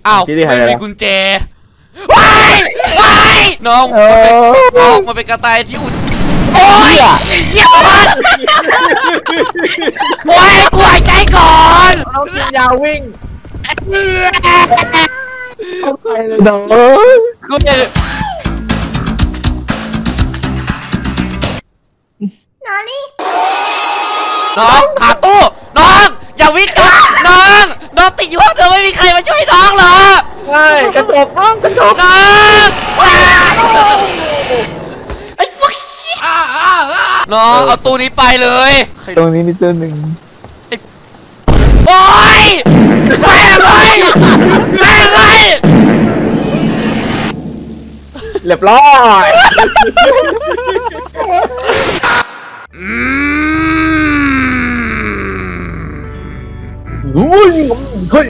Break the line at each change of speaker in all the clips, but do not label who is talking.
อ้าวไม่มีกุญแจว้ายน้องมันเป็นกระต่ายที่อุ่นโอ้ยเหี้ยมันโอ้ยกูหายใจก่อน
น้องกินยาวิ่งเข้าไปเลยน้อง
กูจะ
นอนนี่
น้องหาตู้น้องอย่าวิ่งกันน้องติดอยู่ห้องเธอไม่มีใครมาช่วยน้องเหรอ
ใช่กระจกน้องกระจก
น้องไอ้ฟุ๊กน้องเอาตู้นี้ไปเลย
ตรงนี้มีตัวหนึ่ง
โอ๊ยแม่เลย
เรียบร้อยเฮ้ย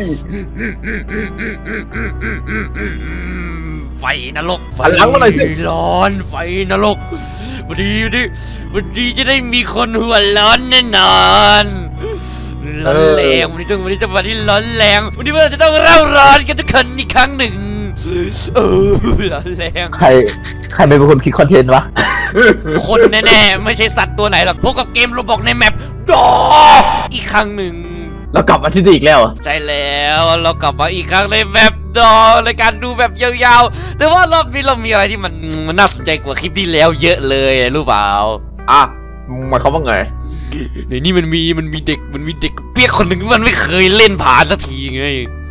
ไฟนรกไฟร้อนไฟนรกวันนี้จะได้มีคนหัวร้อนแน่นอนร้อนแรงวันนี้จะวันที่ร้อนแรงวันนี้เราจะต้องเร่าร้อนกันทุกคนอีกครั้งหนึ่งร้อนแรง
ใครเป็นคนคิดคอนเทนต์วะ
คนแน่ๆไม่ใช่สัตว์ตัวไหนหรอกพวกกับเกมโรบอกในแมปดออีกครั้งหนึ่ง
เรากลับมาที่นี่อีกแล้ว
ใช่แล้วเรากลับมาอีกครั้งในแบบดอในการดูแบบยาวๆแต่ว่ารอบนี้เรามีอะไรที่มันน่าสนใจกว่าคลิปที่แล้วเยอะเลยรู้เปล่า
มันเขาว่าไง
ในนี่มันมีเด็กเปียกคนหนึ่งมันไม่เคยเล่นผ่านสักทีไง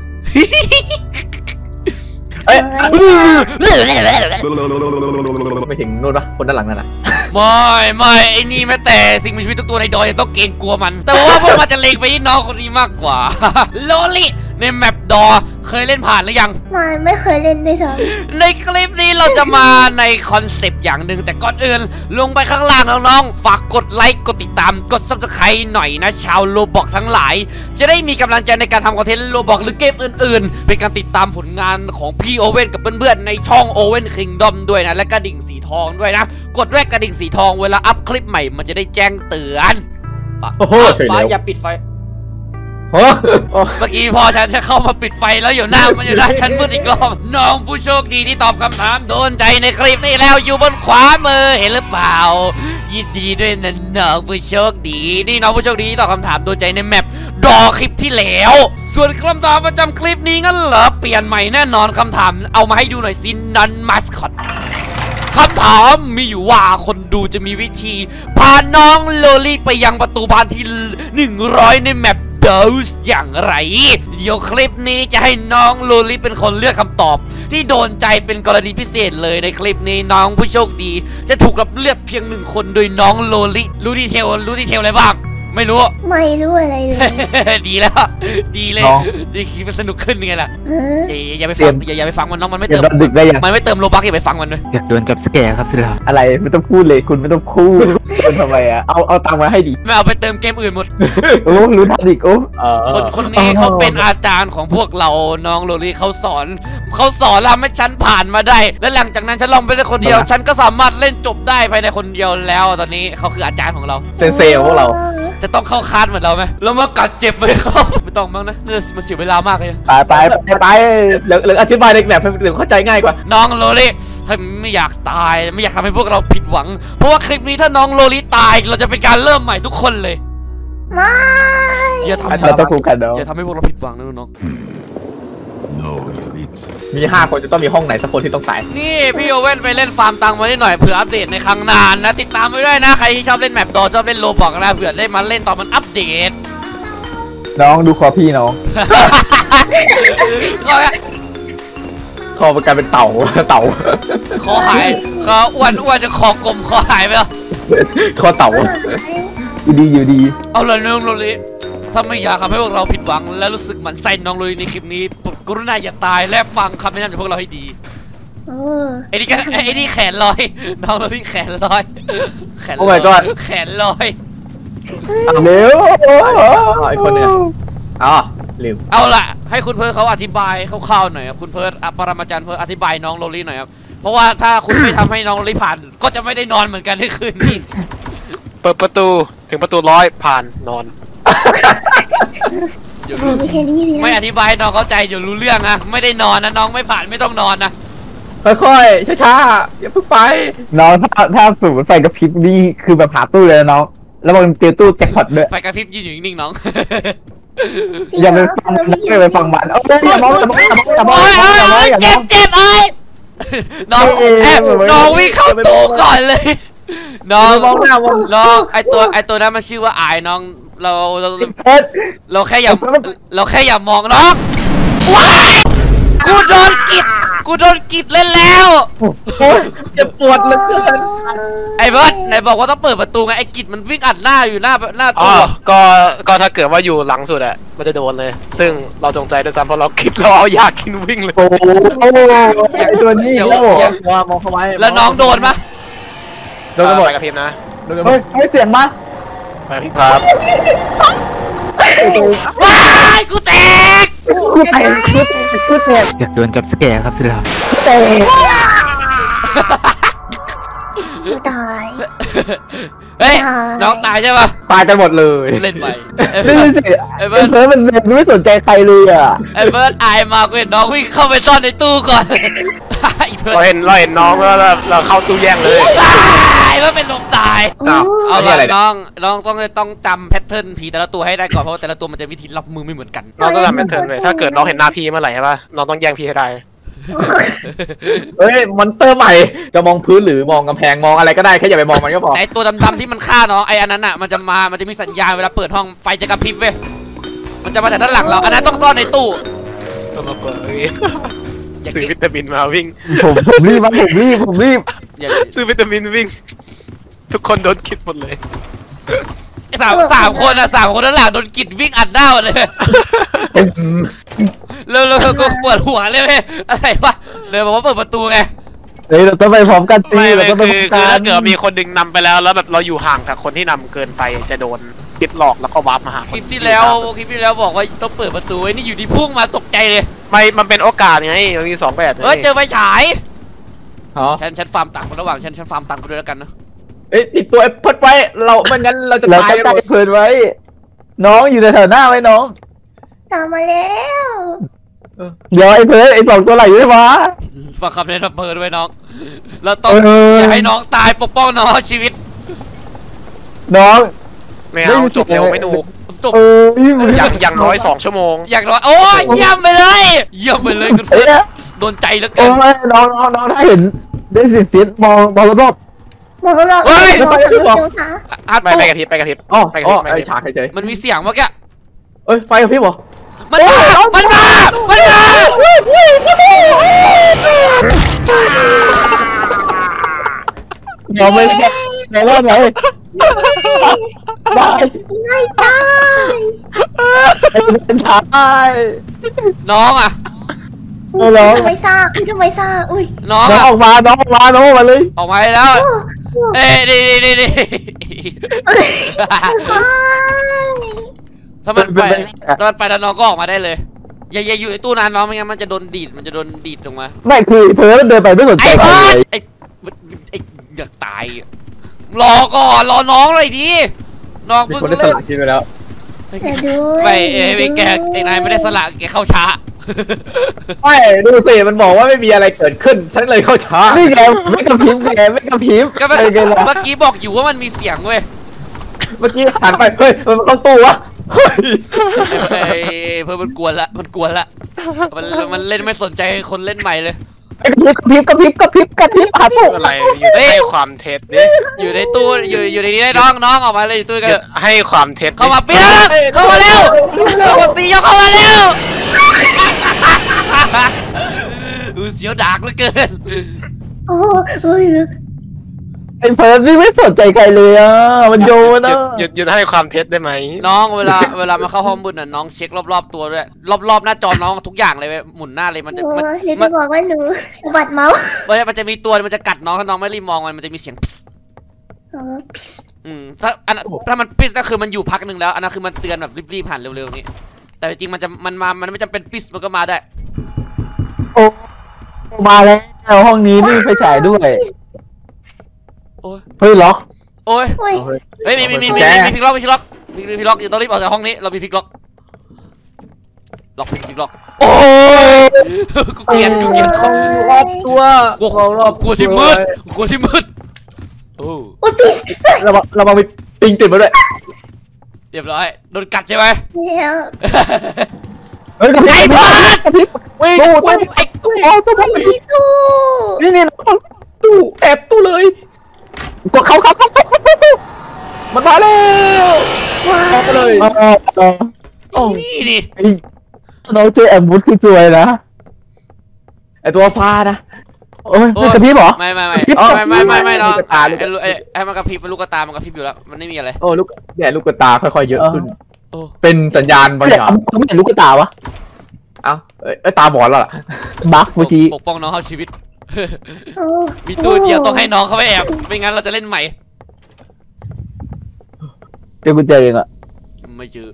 ไม่ถึงนู่นปะคนด้านหลังนั่นแหละ
ไม่ไอ้นี่แม้แต่สิ่งมีชีวิตทุกตัวในดอยยังต้องเกรงกลัวมันแต่ว่าพวกมันจะเลงไปที่น้องคนนี้มากกว่าโลลี่ในแมปดอเคยเล่นผ่านหรือยัง
ไม่เคยเล่นด้วยซ้
ำในคลิปนี้เราจะมาในคอนเซปต์อย่างหนึ่งแต่ก่อนอื่นลงไปข้างล่างน้องๆฝากกดไลค์กดติดตามกด Subscribe หน่อยนะชาวโลบอกทั้งหลายจะได้มีกำลังใจในการทำคอนเทนต์โลบอกหรือเกมอื่นๆเป็นการติดตามผลงานของพี่โอเว่นกับเพื่อนๆในช่องโอเว่นคิงดอมด้วยนะและกระดิ่งสีทองด้วยนะกดแรกกระดิ่งสีทองเวลาอัพคลิปใหม่มันจะได้แจ้งเตือนอย่าปิดไฟเมื่อกี้พอฉันจะเข้ามาปิดไฟแล้วอยู่หน้าฉันมืดอีกรอบน้องผู้โชคดีที่ตอบคำถามโดนใจในคลิปนี้แล้วอยู่บนขวามือเห็นหรือเปล่ายินดีด้วยนะน้องผู้โชคดีนี่น้องผู้โชคดีที่ตอบคำถามโดนใจในแมปดอคลิปที่แล้วส่วนคำถามประจำคลิปนี้งั้นเหรอเปลี่ยนใหม่แน่นอนคำถามเอามาให้ดูหน่อยสินันมัสคอตคำถามมีอยู่ว่าคนดูจะมีวิธีพาน้องโลลี่ไปยังประตูบานที่100ในแมปอย่างไรเดี๋ยวคลิปนี้จะให้น้องโลลี่เป็นคนเลือกคำตอบที่โดนใจเป็นกรณีพิเศษเลยในคลิปนี้น้องผู้โชคดีจะถูกรับเลือกเพียง1คนโดยน้องโลลี่รู้ดีเทลอะไรบ้างไม่รู้
อะไรเลย
ดีแล้วดีเลยดีคิดมันสนุกขึ้นไงล่ะอย่าไปฟังอย่าไปฟังมันน้องมันไม่เติมโลบักอย่าไปฟังมันเลย
อยากโดนจับสแกร์ครับสิครับอะไรไม่ต้องพูดเลยคุณไม่ต้องพูดคุณทำไมเอาตังค์มาให้ดิ
ไม่เอาไปเติมเกมอื่นหมด
โอ้รู้ทันอีกโอ้
คนนี้เขาเป็นอาจารย์ของพวกเราน้องโลลี่เขาสอนทำให้ฉันผ่านมาได้และหลังจากนั้นฉันลองไปได้คนเดียวฉันก็สามารถเล่นจบได้ภายในคนเดียวแล้วตอนนี้เขาคืออาจารย์ของเรา
เซนเซพวกเรา
จะต้องเข้าคาดเหมือนเราไหมเรามากัดเจ็บไปเขาไม่ต้องมั้งนะมันเสียเวลามากเลย
ไปเหลืออธิบายในแบบเหลือเข้าใจง่ายกว่า
น้องโลลี่ถ้าไม่อยากตายไม่อยากทำให้พวกเราผิดหวังเพราะว่าคลิปนี้ถ้าน้องโลลี่ตายเราจะเป็นการเริ่มใหม่ทุกคนเลย
ไม่
อย่าทำให้
เราต้องคุยกันเนาะ
อย่าทำให้พวกเราผิดหวังนะน้อง
มี5 คนจะต้องมีห้องไหนสักคนที่ต้องตาย
นี่พี่โอเว่นไปเล่นฟาร์มตังมาได้หน่อยเผื่ออัปเดตในครั้งนานนะติดตามไปด้วยนะใครที่ชอบเล่นแมปดอชอบเล่นโลบอกนะเผื่อได้มาเล่นตอนมันอัปเดต
น้องดูคอพี่น้องคอมันกลายเป็นเต่า
คอหายคออ้วนจะคอกลมคอหายไปแล้ว
คอเต่าอยู่ดี
เอาละน้องโลลี่ถ้าไม่อยากทำให้พวกเราผิดหวังและรู้สึกหมันไส้น้องโลลี่ในคลิปนี้กรุณาอย่าตายและฟังคำแนะนำจากพวกเราให้ดีไอ้นี่แขนลอยน้องโลลี่แขนลอย
โอ้ my god
แขนลอย
เร็วไอ้คนเนี่ยลืม
เอาล่ะให้คุณเพิร์ดเขาอธิบายคร่าวๆหน่อยครับคุณเพิร์ดปรมาจารย์เพิร์ดอธิบายน้องโลลี่หน่อยครับเพราะว่าถ้าคุณไม่ทำให้น้องโลลี่ผ่านก็จะไม่ได้นอนเหมือนกันในคืนนี้
เปิดประตูถึงประตู100ผ่านนอน
เดี๋ยว
มีแค่นี้สินะ
ไม่อธิบายน้องเข้าใจเดี๋ยวรู้เรื่องอะไม่ได้นอนนะน้องไม่ผ่านไม่ต้องนอนนะ
ค่อยๆช้าๆอย่าเพิ่งไปน้องถ้าสมมติไฟกระพริบนี่คือแบบหาตู้เลยนะน้องแล้วมันเจอตู้แจ็คพอตด้วย
ไฟกระพริบยืนอยู่นิ่งๆน้อง
อย่าไปฟังมันอย่าไปฟังมันอย่ามองอย่ามองอย่ามองอย่ามองอย่ามองอย่าม
เจ็
อบ ง
เจ็บเอ้ยน้องน้องวิ่งเข้าตู้ก่อนเลยน้อง
มองหน้ามอง
น้องไอตัวนั้นมันชื่อว่าอายน้องเราแค่อย่ามองน้องว้ายกูโดนกิดเล่นแล้ว
โอ้ยเจ็บปวดเหลือเกิน
ไอ้เบิร์ดไหนบอกว่าต้องเปิดประตูไงไอ้กิดมันวิ่งอัดหน้าอยู่หน้า
อ๋
ตู้
อก็ถ้าเกิดว่าอยู่หลังสุดอะมันจะโดนเลย ซึ่งเราจงใจด้วยซ้ำเพราะเราคิดเราเอายากินวิ่งเลย
โอ้โหไอตัวนี้แล้วมองเข้าไว้
แล้วน้องโดนปะ
โดนกระบอก
ไปกระพริบนะ
เฮ้ยเสียงมา
ไปกระพริบครับ
ว้ายกูแตก
คือแตกคือแตก
อยากโดนจับสแกร์ครับสิลา
แตก
กูตาย
เฮ้ยน้องตายใช่ปะ
ตายกันหมดเลย
เล่นไป
นี่สิไอ้เพิร์ดมันไม่สนใจใครเลยอ่ะ
ไอ้เบิร์ดอายมากเว้ยน้องวิ่งเข้าไปซ่อนในตู้ก่อนไอ้เบิร์ด
เราเห็นน้องแล้วเราเข้าตู้แย่งเลย
ตายมันเป็นลมตาย
โอ้
เอาละน้องต้องจำแพทเทิร์นผีแต่ละตัวให้ได้ก่อนเพราะว่าแต่ละตัวมันจะวิธีรับมือไม่เหมือนกัน
น้องต้องทำเป็นเทิร์นเลยถ้าเกิดน้องเห็นหน้าพี่เมื่อไหร่ใช่ป่ะน้องต้องแย่งพี่ให้ได้
เฮ้ยมอนเตอร์ใหม่จะมองพื้นหรือมองกำแพงมองอะไรก็ได้แค่อย่าไปมองมันก็พอ
ไอ้ตัวดำๆที่มันฆ่าน้องไอ้อันนั้นอ่ะมันจะมีสัญญาณเวลาเปิดห้องไฟจะกระพริบเว้ยมันจะมาจากด้านหลังเราอันนั้นต้องซ่อนในตู้
ต้องมาเปิด
อย่า
ซื้อ
เก็บ
วิตามินมาวิ่ง
ผมรีบผมรีบ
อย่า
ซื้อวิตามินวิ่ง ทุกคนโดนคิดหมดเลย
ไอ้สามคนด้านหลังโดนกิดวิ่งอัดหน้าหมดเลยแล้วก็ปวดหัวเลยเว้ยอะไรวะเลยบอกว่าเปิดประตูไง
เฮ้ยเราต้องไปพร้อมกันสิ
ไม่เล
เรา
ย
ต้องไป
คือ
พร้อมกั
ถ้าน เกิดมีคนดึงนำไปแล้วแบบเราอยู่ห่างจากคนที่นำเกินไปจะโดนคิดหลอกแล้วก็วาร์ปมาหา
คลิปที่แล้วบอกว่าต้องเปิดประตูไว้นี่อยู่ดีพุ่งมาตกใจเลย
ไม่มันเป็นโอกาสไงมันมี2แบบ
เฮ้ยเจอไฟฉาย
อ๋อ
ฉันฟาร์มตังค์ระหว่างฉันฟาร์มตังค์ไปด้วยแล้วกันนะ
เอ้ยติดตัวไอ้เพิร์ดไว้เราไม่งั้นเราจะตายกันเพิร์ดไว้ น้องอยู่ในแถวหน้าไว้น้อง
ตามมาแล้ว
เดี๋ยวไอ้เพิร์ดไอ้สองตัวไหลอยู่ไหนวะ
ฟังคำแนะนำเปิดด้วยน้องเราต้อง
เออ
อย่าให้น้องตายปกป้องน้องชีวิต
น้อง
ไม่เอาจบเร็วไม่หนุก
จบ
เออ
อย่างน้อย2 ชั่วโมง
อย่างน้อยโอ้ยเยี่ยมไปเลยเยี่ยมไปเลยคุณ
เอ้
เพื่
ย
อน
นะ
โดนใจเหลือ
โอ้
เกิน
ยน้องถ้าเห็นได้เสียงมองรอบ
มองเรา
เฮ้ย
มองทะลุดวงตา
อาตู้
ไปกระพริบไปกระพริบ
อ๋อ
ไปกระ
อ๋
พ
อ
ริบไปกระพ
ไอ้
ริบ
ฉากเฉย
มันมีเสียงเมื่อกี้
เอ้ยไฟกับพี่บอ
มันมา
น้องไม่ได้น้องว่าไงได้
ไม่ตาย
เป็นฉากได้
น้องอ่ะ
อุ้ยทำไมซ่าอุ้ย
น้อง
น้อง
อ่ะ
ออกมาน้องออกมาเลย
ออกมาแล้ว เอ้ยดีถ้ามันไปแล้วน้องก็ออกมาได้เลยอย่าอยู่ในตู้นานน้องไม่งั้นมันจะโดนดีดลงมา
ไม่คือเพิร์ดเดินไปไม่สนใจ
ไอ้
ใคร
เพิร์
เล
ด
ย
ไอ้อยากตายรอก่อนรอน้องเลยดิน้อง
มี
เพิ่ง
คนได้ส
เล่น
ละกินไปแล้ว
แต่ด้วย
ไม่แกไอ้นายไม่ได้สละแกเข้าช้า
ไม่ดูสิมันบอกว่าไม่มีอะไรเกิดขึ้นฉันเลยเข้าช้านี่ไงไม่กระพริบไงไม่กระพริบ
ก็เ
ไงล่ะ
มื่อกี้บอกอยู่ว่ามันมีเสียงเว้ย
เมื่อกี้หันไปเฮ้ยมันเข้าตู้วะเฮ้ย
เพื่อนมันกวนละมันเล่นไม่สนใจคนเล่นใหม่เลย
ไอ้กระพริบหาตู้
อะไรอยู่ให้ความเท็จนี่
อยู่ในตู้อยู่ในนี้ได้น้องออกมาเลยอยู่ตู้กัน
ให้ความเท็จ
เข้ามาปีแล้วเข้ามาเร็วสีเข้ามาเร็วเสียวดากเหลือเกิน
โอ้ย
ไอ้เพิร์ดนี่ไม่สนใจใครเลยอ่ะมันโยนอ่ะ
หยุดให้ความเท็จได้ไหม
น้องเวลามาเข้าห้องมืดน่ะน้องเช็ครอบๆตัวด้วยรอบหน้าจอน้องทุกอย่างเลยหมุนหน้าเลยมันจะ
โอ้
มัน
ยเดี๋ยวจะบอกว่าหนูสะบัดเมาส์
มันจะมีตัวมันจะกัดน้องถ้าน้องไม่รีบมองมันจะมีเสียง ถ้ามันปิสก็คือมันอยู่พักหนึ่งแล้วอันนั้นคือมันเตือนแบบรีบๆผ่านเร็วๆอย่างนี้แต่จริงมันไม่จำเป็นปิสมันก็มาได้
โอ้มาแล้วห้องนี้นี่ไฟฉายด้วย
โอ้ย
เฮ้ยล็อก
โอ้ย
โอ้ย
เฮ้ยมีพิกล็อกอยู่ต้องรีบออกจากห้องนี้เรามีพิกล็อกล็อกอีกล็อกโอ้ยกูเกลียด
ของรอบตัว
กลัวที่มืดโอ้
อุ้ยปิด
เรามาไปปิงติดมาด้วย
เรียบร้อยโดนกัดใช่ไหม
เดี๋ยว
เฮ้ยไอ้พอดวิ่งตู้ตู้ไอ้ตู้
พี่ตู้
นี่ตู้แอบตู้เลยกดเขาตู้มันมาแล้ว
ว้า
ออกไปเลย
นี่
น้องเจอแอมบูธคือสวยนะไอตัวฟ้านะโอ้ยกระพริบเหรอ
ไม่น้องไอ้มันกระพริบเป็นลูกตามันกระพริบอยู่แล้วมันไม่มีอะไร
โอ้ลูกตาค่อยๆเยอะขึ้น
โอ้
เป็นสัญญาณบางอย่างเขาไม่เห็นลูกตาวะเอ้าตาบอดแล้วล่ะบั๊กเมื่อกี้
ปกป้องน้องเขาชีวิต
โอ้
มีตัวเดียวต้องให้น้องเขาไปแอบไม่งั้นเราจะเล่นใหม่
เจอกุญแจเองอะ
ไม่เจอ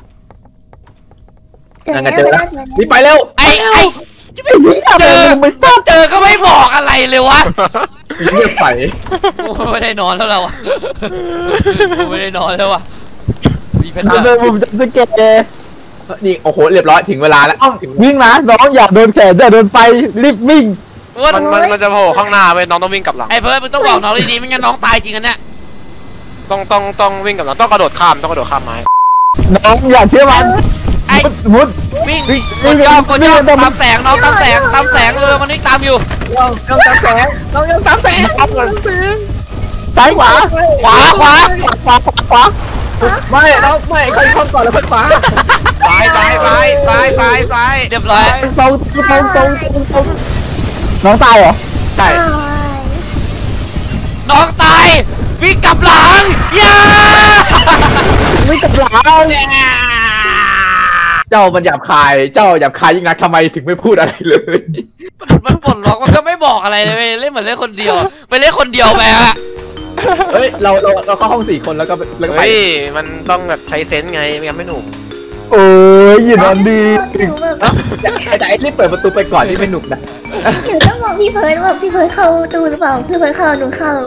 นั่นไงเจอแล้วนี่ไปเร็ว
ไอ้เจอก็ไม่บอกอะไรเลยวะ
เงียบใส่
ไม่ได้นอนแล้วเราอะไม่ได้นอนแล้วอะมีเพชร
เดินมุมจะเก็บนี่โอ้โหเรียบร้อยถึงเวลาแล้ววิ่งนะน้องอย่าโดนแขนอย่าโดนไฟรีบวิ่ง
มันจะโผล่ข้างหน้าไปน้องต้องวิ่งกลับหลัง
ไอ้เพิร์ดมึงต้องบอกน้องดีๆไม่งั้นน้องตายจริงกันเนี่ย
ต้องวิ่งกลับหลังต้องกระโดดข้ามไม้
น้องอย่าเชื่อมัน
ไอ้
มุด
วิ่งกดย่อตามแสงน้องตามแสงเร็วมันวิ่งตามอยู่
น้องตามแสงซ้ายขวาไม่น้องไม่ค่อยเข้าก่อนแล้วค่อยขวา
ซ้าย
เรียบร้อย
ตรงน้องตายเหรอใช่
น้องตายวิ่งกลับหลังย่า
ไม่กับหลาเจ้ามันหยาบคายยิ่งนักทำไมถึงไม่พูดอะไรเลย
มันปลดล็อกมันก็ไม่บอกอะไรเลยเล่นเหมือนเล่นคนเดียวไปเล่นคนเดียวไปฮะ
เฮ้ยเราเข้าห้อง4 คนแล้วก็ไป
เฮ้ยมันต้องแบบใช้เซนส์ไงไม่งั้นไม่หนุก
โอ้ยอยู่นอนดี
หนูแบบ
แต่ไอ้รีบเปิดประตูไปก่อนที่ไม่หนุกนะ
หนูต้องบอกพี่เพิร์ดว่าพี่เพิร์ดเข้าตู้หรือเปล่าพี่เพิร์ดเข้าหนูเข้า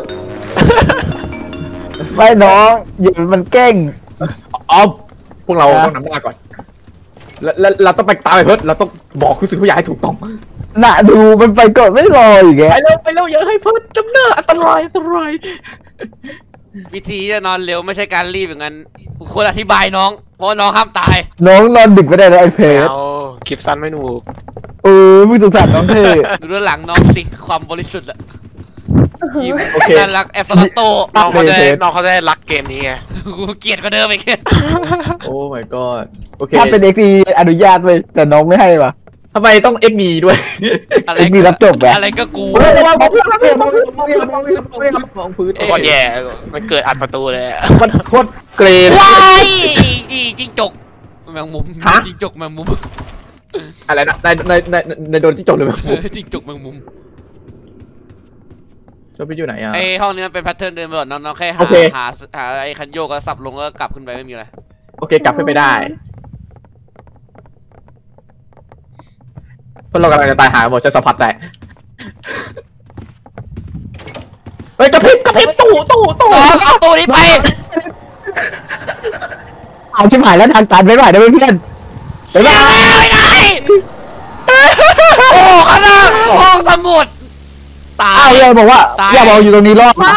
ไม่น้องอย่ามันแกล้งอ๋อพวกเราต้องนำหน้าก่อนแล้วเราต้องไปตามไปเพิร์ดเราต้องบอกคุณสิ่งผู้ใหญ่ให้ถูกต้องน่ะดูมันไปก่อนไม่รออีกแกไปเร็วอย่าให้เพิร์ดจำเนออันตราย
วิธีจะนอนเร็วไม่ใช่การรีบอย่างนั้นควรอธิบายน้องเพราะน้องห้ามตาย
น้องนอนดึกไม่ได้นะไอ้เพิร์ด
เอาคลิปสั้นไม่หนุก
มึงสงสารน้องเธอ
ดูด้านหลังน้องสิความบริสุทธิ์อะยิ้ม
โอเค
น่ารักแอฟลาโต
น้องเขาได้รักเกมนี้ไง
กูเกลียดกว่าเดิมอีก
โอ้ my god โอเคถ้าเป็นเอ็กซีอนุญาตไปแต่น้องไม่ให้ปะทำไมต้องเอ็กมีด้วย
อะไร
เอ็กมีรับจบแบบ
อะไรก็กู
มองพื้น
โคตรแย่มันเกิดอัดประตูเลย
มันโคตรเกรด
ว้ายจิ้งจกแมงมุม
ฮะ
จิ้งจกแมงมุม
อะไรนะในโดนที่จบเลยมั้ย
จิ้งจกแมงมุม
จบไปอยู่ไหนอ่ะ
ไอห้องนี้มันเป็นแพทเทิร์นเดิมไปหมดน้องแค่
โอเค
หาไอคันโยกก็สับลงก็กลับขึ้นไปไม่มีอะไร
โอเคกลับขึ้นไปได้เพราะเรากำลังจะตายหาหมดจะสัมผัสแต่เฮ้ยกระพริบตู้
น้องเอาตัวนี้ไป
เอาชิบหายแล้วทางตันไม่ไหวนะเพื่อน
เชี่ยไม่ได้โอ้ข้างหน้าห้องสมุดตา
อ้าวย อย่าบอกว่าอยู่ตรงนี้รอด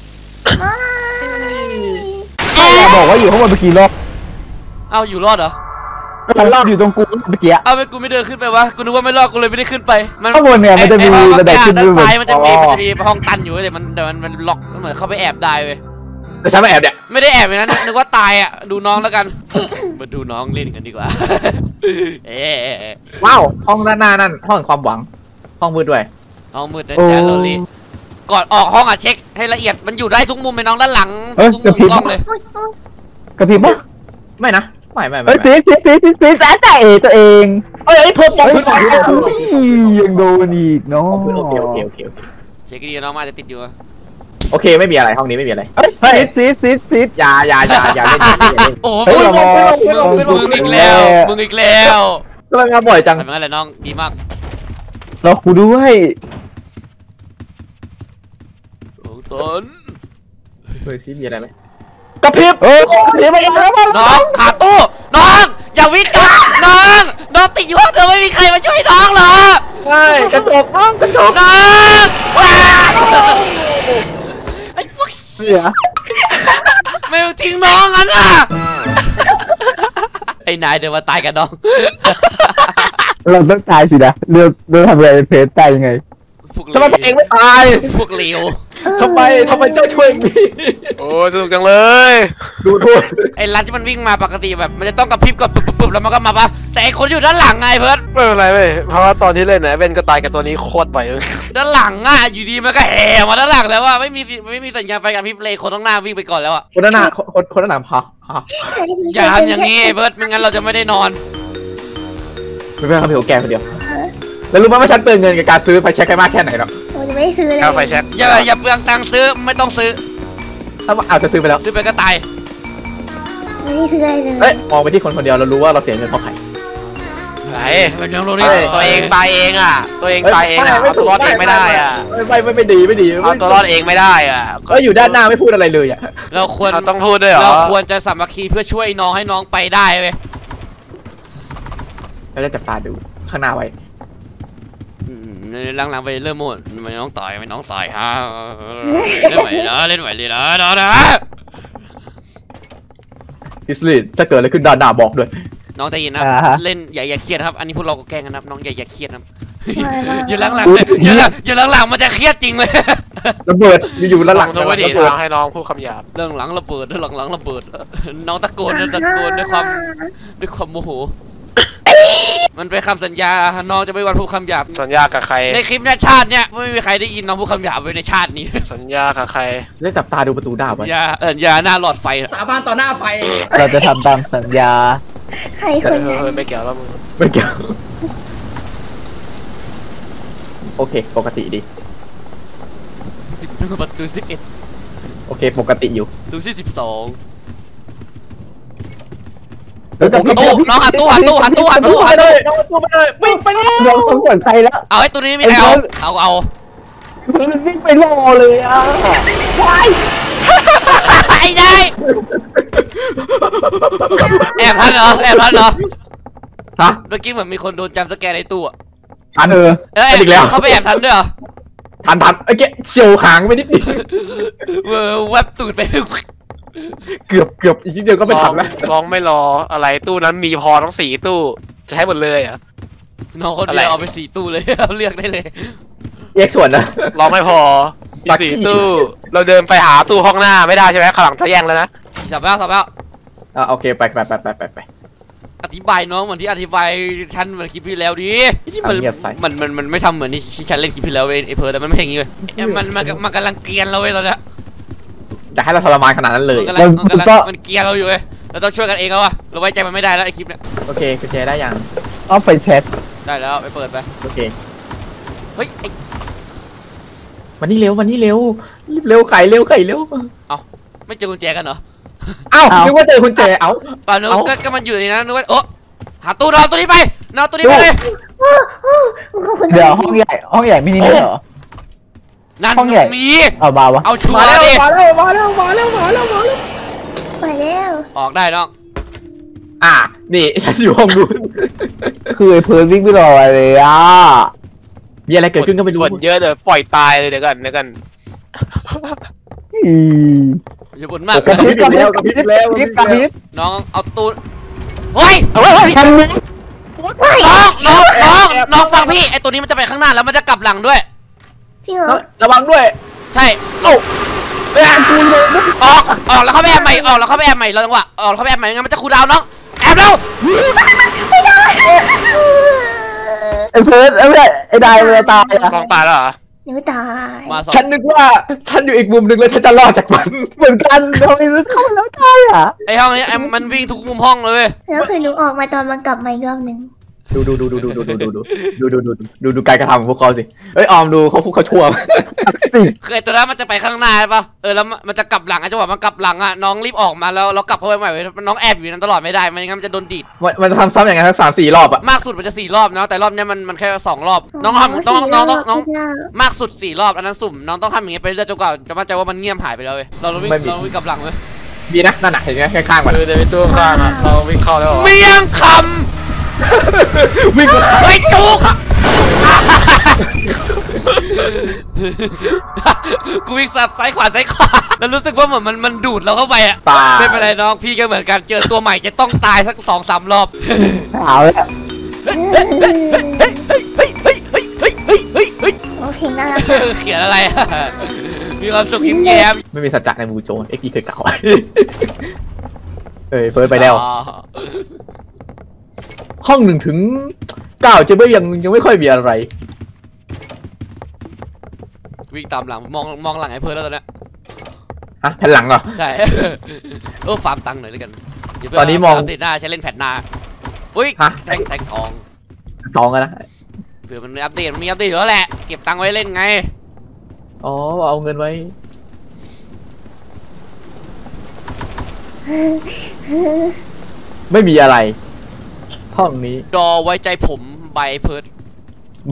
อย่าบอกว่าอยู่ข้างบนเมื่อกี้รอด
เอาอยู่รอดเหรอ
รอดอยู่ตรงกูเมื่อกี้
เอาไปกูไม่เดินขึ้นไปวะกูนึกว่าไม่รอดกูเลยไม่ได้ขึ้นไป
ข้างบนเนี่ยมันจะมี
ไอ้ห้อง
ระดับขึ้น
ด้านซ้าย
ด้วย
มันจะมีห้องตันอยู่แต่มันล็อกเหมือนเข้าไปแอบได้เว้ย
แต่ฉันไม่แอบเนี่ย
ไม่ได้แอบอย่างนั้นนึกว่าตายอ่ะดูน้องแล้วกันมาดูน้องเล่นกันดีกว่าเอ๊ะ
ว้าวห้องด้านหน้านั่นห้องแห่งความหวังห้องมืดด้วย
ห้องมืดนะจ๊ะโรลี่ก่อนออกห้องอ่ะเช็คให้ละเอียดมันอยู่ได้ทุกมุมไปน้องด้านหลังทุกมุมกล้องเลย
กระพริบปะไม่นะไม่เฮ้ยสีแต่ตัวเองเฮ้ยเพิ่มมองพื้นยังโดนอีกเนาะโอเค
เช็คดีน้องมาจะติดอยู่
โอเคไม่มีอะไรห้องนี้ไม่มีอะไรเฮ้ยซีดอย่าเล่น
โอ้
เฮ้ยเรามอง
มึงอีกแล้ว
ทำไมมาบ่อยจัง
ทำงั้นเลยน้องดีมาก
เราคูด้วย
โอ้ต้น
เฮ้ยซีมีอะไรไหมกระพริบกระพริบ
น้องหาตู้น้องอย่าวิ่งกันน้องน้องติดอยู่ห้องเดิมไม่มีใครมาช่วยน้องเหรอ
ใช่กระจกน้องกระจก
น้องไอ้พวก
เสีย
ไม่ทิ้งน้องงั้นอ่ะไอ้นายเดินมาตายกับน้อง
เราต้องตายสินะเรื่องทำอะไรเพจตายยังไง
พวกเล
ทำไมตัวเองไม่ตาย
พวกเลว
ทำไมเจ้าช่วยมี
โอ้สนุกจังเลย
ดูโทษ
ไอ้รันที่มันวิ่งมาปกติแบบมันจะต้องกระพริบก่อนปุ๊บแล้วมันก็มาปะแต่ไอ้คนอยู่ด้านหลังไงเพิร์ด
ไม่เป็นไรเว้ยเพราะว่าตอนที่เล่นเนี่ยเว้นก็ตายกับตัวนี้โคตรบ่อยเลย
ด้านหลังอ่ะอยู่ดีมันก็แห่มาด้านหลังแล้วว่าไม่มีสัญญาณไฟกระพริบเลยคนข้างหน้าวิ่งไปก่อนแล้วอ่ะ
คนด้านหน้าคนด้านหลังพา
อย่าทำอย่างนี้ไอ้เพิร์ดไม่งั้นเราจะไม่ได้นอน
ไม่เป็นครับพี่โอแกคนเดียวแล้วรู้ไหมว่าฉันเปลืองเงินกับการซื้อไฟแช็กให้มากแค่ไหนหรอ
ผมจะไม่ซื้อเลย
เอาไฟแช็ก
อย่าเปลืองตังค์ซื้อไม่ต้องซื้อ
ถ้าว่าเอาจะซื้อไปแล้ว
ซื้อไปก็ตาย
ไม่ได้ซื้ออะไรเลย
เอ้ยมองไปที่คนเดียวเรารู้ว่าเราเสียเงินเพราะใคร
ไหน
มันยังรู้ดิ
ตัวเองตายเองอ่ะตัวเองตายเองอ่ะเอาตัวรอดเองไม่ได้อ่ะ
ไม่ดี
เอาตัวรอดเองไม่ได้อ่ะ
ก็อยู่ด้านหน้าไม่พูดอะไรเลยอ่ะ
เราควร
เราต้องพูดด้วยเหรอ
เราควรจะสามัคคีเพื่อช่วยน้องให้น้องไปได้เว้ย
เราจะจับตาดูข้างหน้าไว้
หลังๆไปเริ่มหมดไม่น้องต่อยฮะเล่นไหวเลยนะ
พิสลีถ้าเกิดอะไรขึ้นด้านหน้าบอกด้วย
น้องใจเย็นนะ
อ่าฮะ
เล่นอย่าเครียดครับอันนี้พวกเราก็แกล้งกันนะน้องอย่าเครียดนะ
ไม่
อย่าหลังๆเลยอย่าหลังๆมันจะเครียดจริงเลย
ระเบิดอยู่แล้วหลัง
ตัวไม่ดี
ระเบิด
ทางให้น้องพูดคำหยาบ
เรื่องหลังระเบิดน้องตะโกนด้วยความโมโหมันเป็นคำสัญญาน้องจะไม่วันพูดคำหยาบ
สัญญากับใคร
ในคลิปเนี่ยชาติเนี่ยไม่มีใครได้ยินน้องพูดคำหยาบไว้ในชาตินี้
สัญญากับใคร
ได้จับตาดูประตูด้าไว้
อย่าหน้าหลอดไฟ
สาบานต่อหน้าไฟ
เราจะทำตามสัญญา
ใครคนนั้น
ไม่เกี่ยวแล้วมึง
ไม่เกี่ยวโอเคปกติดี
ประตู11
โอเคปกติอยู่
ประตูที่12
แล้วจะ
ตู้น้องหันตู้
ไปเลยน้องตู้ไปเลยวิ่งไปเลยน้องสงสัยใครแล้ว
เอาไอ้ตัวนี้ไม่เอา
มันวิ่งไปรอเลยอ่ะ
ไอ้ได้แอบทันเหรอ
ฮะ
เมื่อกี้เหมือนมีคนโดนจัมป์สแกร์ในตู้อะ
ทัน
อี
กแล้ว
เขาไปแอบทันด้วยเหรอ
ทันไอ้แกเฉียวหางไปนิดนึง
แวบตูดไป
เกือบอีกนิดเดียวก็ไม่ทันแล้ว
ร้องไม่รออะไรตู้นั้นมีพอทั้ง4ตู้จะให้หมดเลยอ่ะ
น้องคนเดียวเอาไป4 ตู้เลยเอาเลือกได้เลย
แยกส่วนนะ
ร้องไม่พอมี4ตู้เราเดินไปหาตู้ห้องหน้าไม่ได้ใช่ไหมข้างหลังจะแย่งแล้วนะ
สับแล้ว
โอเคไป
อธิบายน้องเหมือนที่อธิบายฉันเหมือนคลิปที่แล้วดิที่มันไม่ทำเหมือนที่ฉันเล่นคลิปที่แล้วเว้ยไอ้เพิร์ดมันไม่ใช่อย่างงี้เว้ยมันกำลังเกลียนเราเว้ยตอนเนี้ย
อยากให้เราทรมานขนาดนั้นเลย
มันเกลียนเราอยู่เว้ยเราต้องช่วยกันเองแล้ววะเราไว้ใจมันไม่ได้แล้วไอ้คลิปเนี้ย
โอเคกุญแจได้ยังเอาไฟแช็ก
ได้แล้วไปเปิดไป
โอเค
เฮ้ย
วันนี้เร็วไข่เร็ว
เอาไม่เจอกุญแจกันเหรอ
เอ้านึกว่าเจอกุญแจเอ้า
ป่านึกก็มันอยู่ในนั้นนึกว่าโอ้หาตู้นอนตัวนี้ไปนอนตัวนี้ไปเลย
ขอบคุณ
เดี๋ยวห้องใหญ่มินิเหรอ
นั่น
ห้องใหญ่
มี
เอามาวะ
เอาชัวร์ดิ
มาแล้ว
ไปแล้ว
ออกได้น้อง
นี่ฉันอยู่ห้องนู้น
คือไอ้เพิร์นวิ่งไม่รอเลยอ่ะ
มีอะไรเกิดขึ้นก็ไม่รู้
บ่นเยอะเดี๋ยวปล่อยตายเลยเดี๋ยวกัน
อย่าบ่นมาก
กระพริบแล้ว
น้องเอาตู้เฮ้ย
ทำไม
น้องฟังพี่ไอตัวนี้มันจะไปข้างหน้าแล้วมันจะกลับหลังด้วย
จริงเหรอ
ระวังด้วย
ใช่ออกแล้วเข้าไปแอบใหม่เราจังหวะออกแล้วเข้าไปแอบใหม่งั้นมันจะคูลดาวน์น้องแอบแล้ว
ไอ้เพิร์นไอ้ได้เลยตายอ่ะ
ลองตายแล้วเหรอ
หนูตาย
มาสอง
ฉันนึกว่าฉันอยู่อีกมุมหนึ่งแล้วฉันจะรอดจากมัน
เหมือนกันทำไมรู้เข้าแล้วตายอ่ะ
ไอห้องนี้มันวิ่งทุกมุมห้องเลย
แล้วคือหนูออกมาตอนมันกลับมาอีกรอบหนึ่ง
ดูการกระทำของพวกเขาสิเอ้ยออมดูเขาชั่ว
สิ
คือไอตัวนั้นมันจะไปข้างหน้าใช่ปะแล้วมันจะกลับหลังไอจังหวะมันกลับหลังอ่ะน้องรีบออกมาแล้วเรากลับเข้าไปใหม่น้องแอบอยู่นั้นตลอดไม่ได้ไม่งั้นมันจะโดนดีด
มันทำซ้ำอย่างนั้นทั้ง3-4 รอบอะ
มากสุดมันจะ4 รอบนะแต่รอบนี้มันแค่2 รอบน้องทำน้องมากสุด4 รอบอันนั้นสุ่มน้องต้องทำอย่างเงี้ยไปเรื่อยจนกว่าจะมั่นใจว่ามันเงียบหายไปแล้วเว้ยเราวิ่งกลับหลังเลย
มีนะนั่นน่ะเห็นไหมข้างๆมัน
เดี๋ยวไปตู้ข้างอ่ะเราวิ่งเข้าแล้วเหรอ
เมียงค
วิ่ง
เฮ้ยจุกกูวิ่งสับซ้ายขวาซ้ายขวาแล้วรู้สึกว่าเหมือนมันดูดเราเข้าไปอะ
ตาย
ไม่เป็นไรน้องพี่ก็เหมือนกันเจอตัวใหม่จะต้องตายสัก2-3 รอบ
เอาแล้ว
โอเคน่ารัก
เขียนอะไรอะมีความสุขยิ้มแย้ม
ไม่มีสัจจะในหมู่โจรเอ็กซ์เคยกล่าวไว้เฮ้ยเฟิร์สไปแล้ว
อ๋อ
ห้อง1 ถึง 9จะไม่ยังไม่ค่อยมีอะไร
วิ่งตามหลังมองหลังไอ้เพิร์ลแล้วตอนเนี้ย
ฮะแผ่นหลังเหรอ
ใช่ ฟาร์มตังค์หน่อยแล้วกันเดี๋ยวเพื่
ตอนนี้มอง
เาติดหน้าใช้เล่นแผ่นหน้าอุ้ย
ฮะ
แทงทอง
2อะนะ
เผื่อมันมีอัปเดตอยู่แล้วแหละเก็บตังค์ไว้เล่นไง
อ๋อเอาเงินไว้ ไม่มีอะไร ห้องนี้
ดอไว้ใจผมใบเพิร์ด
ไม่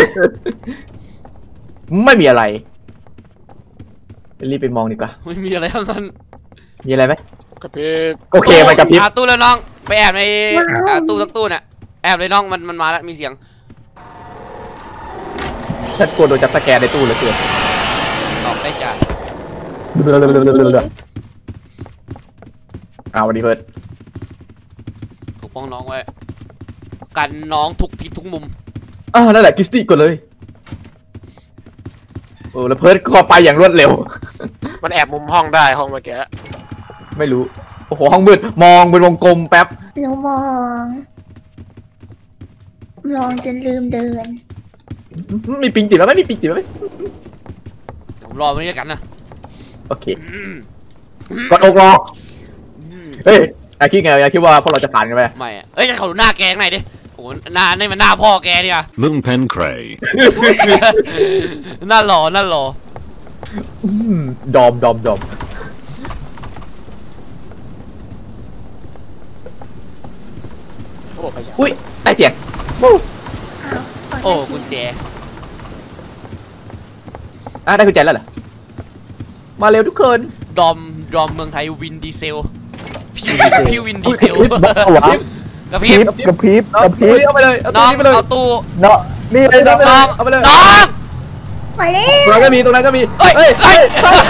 ไม่มีอะไรรีบไปมองดีกว่า
ไม่มีอะไรทั้งนั้น
มีอะไรไหม
กระพริบ
โอเคมันกระพริบ
ตู้แล้วน้องไปแอบในตู้สักตู้น่ะแอบเลยน้องมันมาแล้วมีเสียง
ฉันกลัวโดนจับสแกนในตู้เหลือเกิน
ออกได้จ้ะ
เอาวันนี้เพิร์ด
ปกป้องน้องไว้กันน้องทุกทิศทุกมุม
นั่นแหละกิสตี้กดเลยโอ้แล้วเพิร์ดก็ไปอย่างรวดเร็ว
มันแอบมุมห้องได้ห้องเมื่อกี้
ไม่รู้โอ้โหห้องมืดมองเป็นวงกลมแป๊บ
หนูมองจนลืมเดิน
มีปิงติดไหมไม่มีปิงติดไหม
ผมรอมันด้วยกันนะ
โอเคกดอกรอเฮ้ยอยากคิดไงอยากคิดว่าพวกเราจะผ่านกันไหม
ไม่อะเอ้ยจะเขาดูหน้าแกงหน่อยดิโอ้โหหน้านี่มันหน้าพ่อแกดิอะ
Moonpen Cray.
หน้าหล่อ
ดอม
โอ้ไปจ้ะ
อุ้ยได้เสียง
โอ้กุญแจ
ได้กุญแจแล้วเหรอมาเร็วทุกคน
ดอมเมืองไทยวินดีเซลพี่วินดีเซล
วะ
กระพ
ก
ริบ
ระพริบ
เอาตู้นี้เอาไปเลยเอา
น้
ตู้
อง
นี้ไปเลย
เอาตู้
เนาะนี่เลย
เอาไปเลย
น้อง
เอาไปเลย
น้อง
มาเร็
ตรงนั้นก็มีตรงนั้นก็มี
เฮ้ย
เฮ้ย
เฮ้ย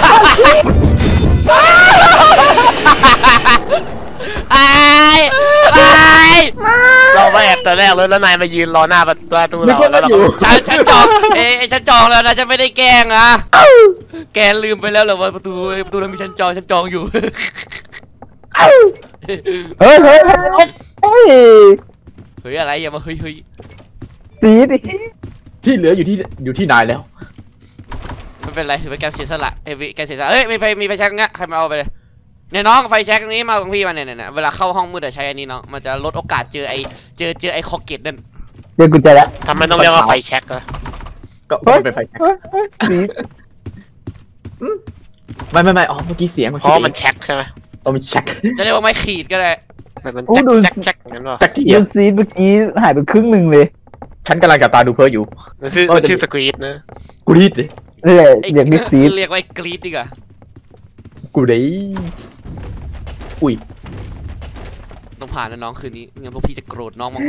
ไอ้
เรามาแอบแต่แรกเลยแล้วนายมายืนรอหน้าประตู
มี
เรา
คน
แล้ว
มา
เรา
อยู่
ฉันจองฉันจองแล้วนะฉันไม่ได้แกล้งนะแกลืมไปแล้วเหรอว่าประตูนั้นมีฉันจองอยู่
เฮ้ยเฮ้ยเฮ้ย
เฮ้ยอะไรอย่ามาเฮ้ย
สีดิ
ที่เหลืออยู่ที่นายแล้ว
ไม่เป็นไรถือเป็นการเสียสละการเสียสละเอ้ยมีไฟแช็กงั้นใครมาเอาไปเลยเนี่ยน้องไฟแช็กนี้มาของพี่มาเนี่ยเวลาเข้าห้องมืดใช้อันนี้น้องมันจะลดโอกาสเจอไอ้คอเกตนั่น
เดี๋ยวกุญแจแล้ว
ทำไมต้องเรียกว่าไฟแช็กอะ
ก็เป็นไฟ
สี
ไม่อ๋อเมื่อกี้เสียง
เพราะมันแช็กใช่ไหม
ต้องมีแช็ค
จะเรียกว่าไม้ขีดก็ได้
มันแช็กอย่างนั้นวะ
แช็คที่
ดูสีเมื่อกี้หายไปครึ่งหนึ่งเลย
ฉันกำลังจับตาดูเพิร์ดอยู่
มันชื่อสควีดนะ
กูรีดเลย
นี่อยากมีสี
เรียกว่าไอ้กรีดดีกว่า
กูรีอุ้ย
ต้องผ่านนะน้องคืนนี้งั้นพวกพี่จะโกรธน้องมาก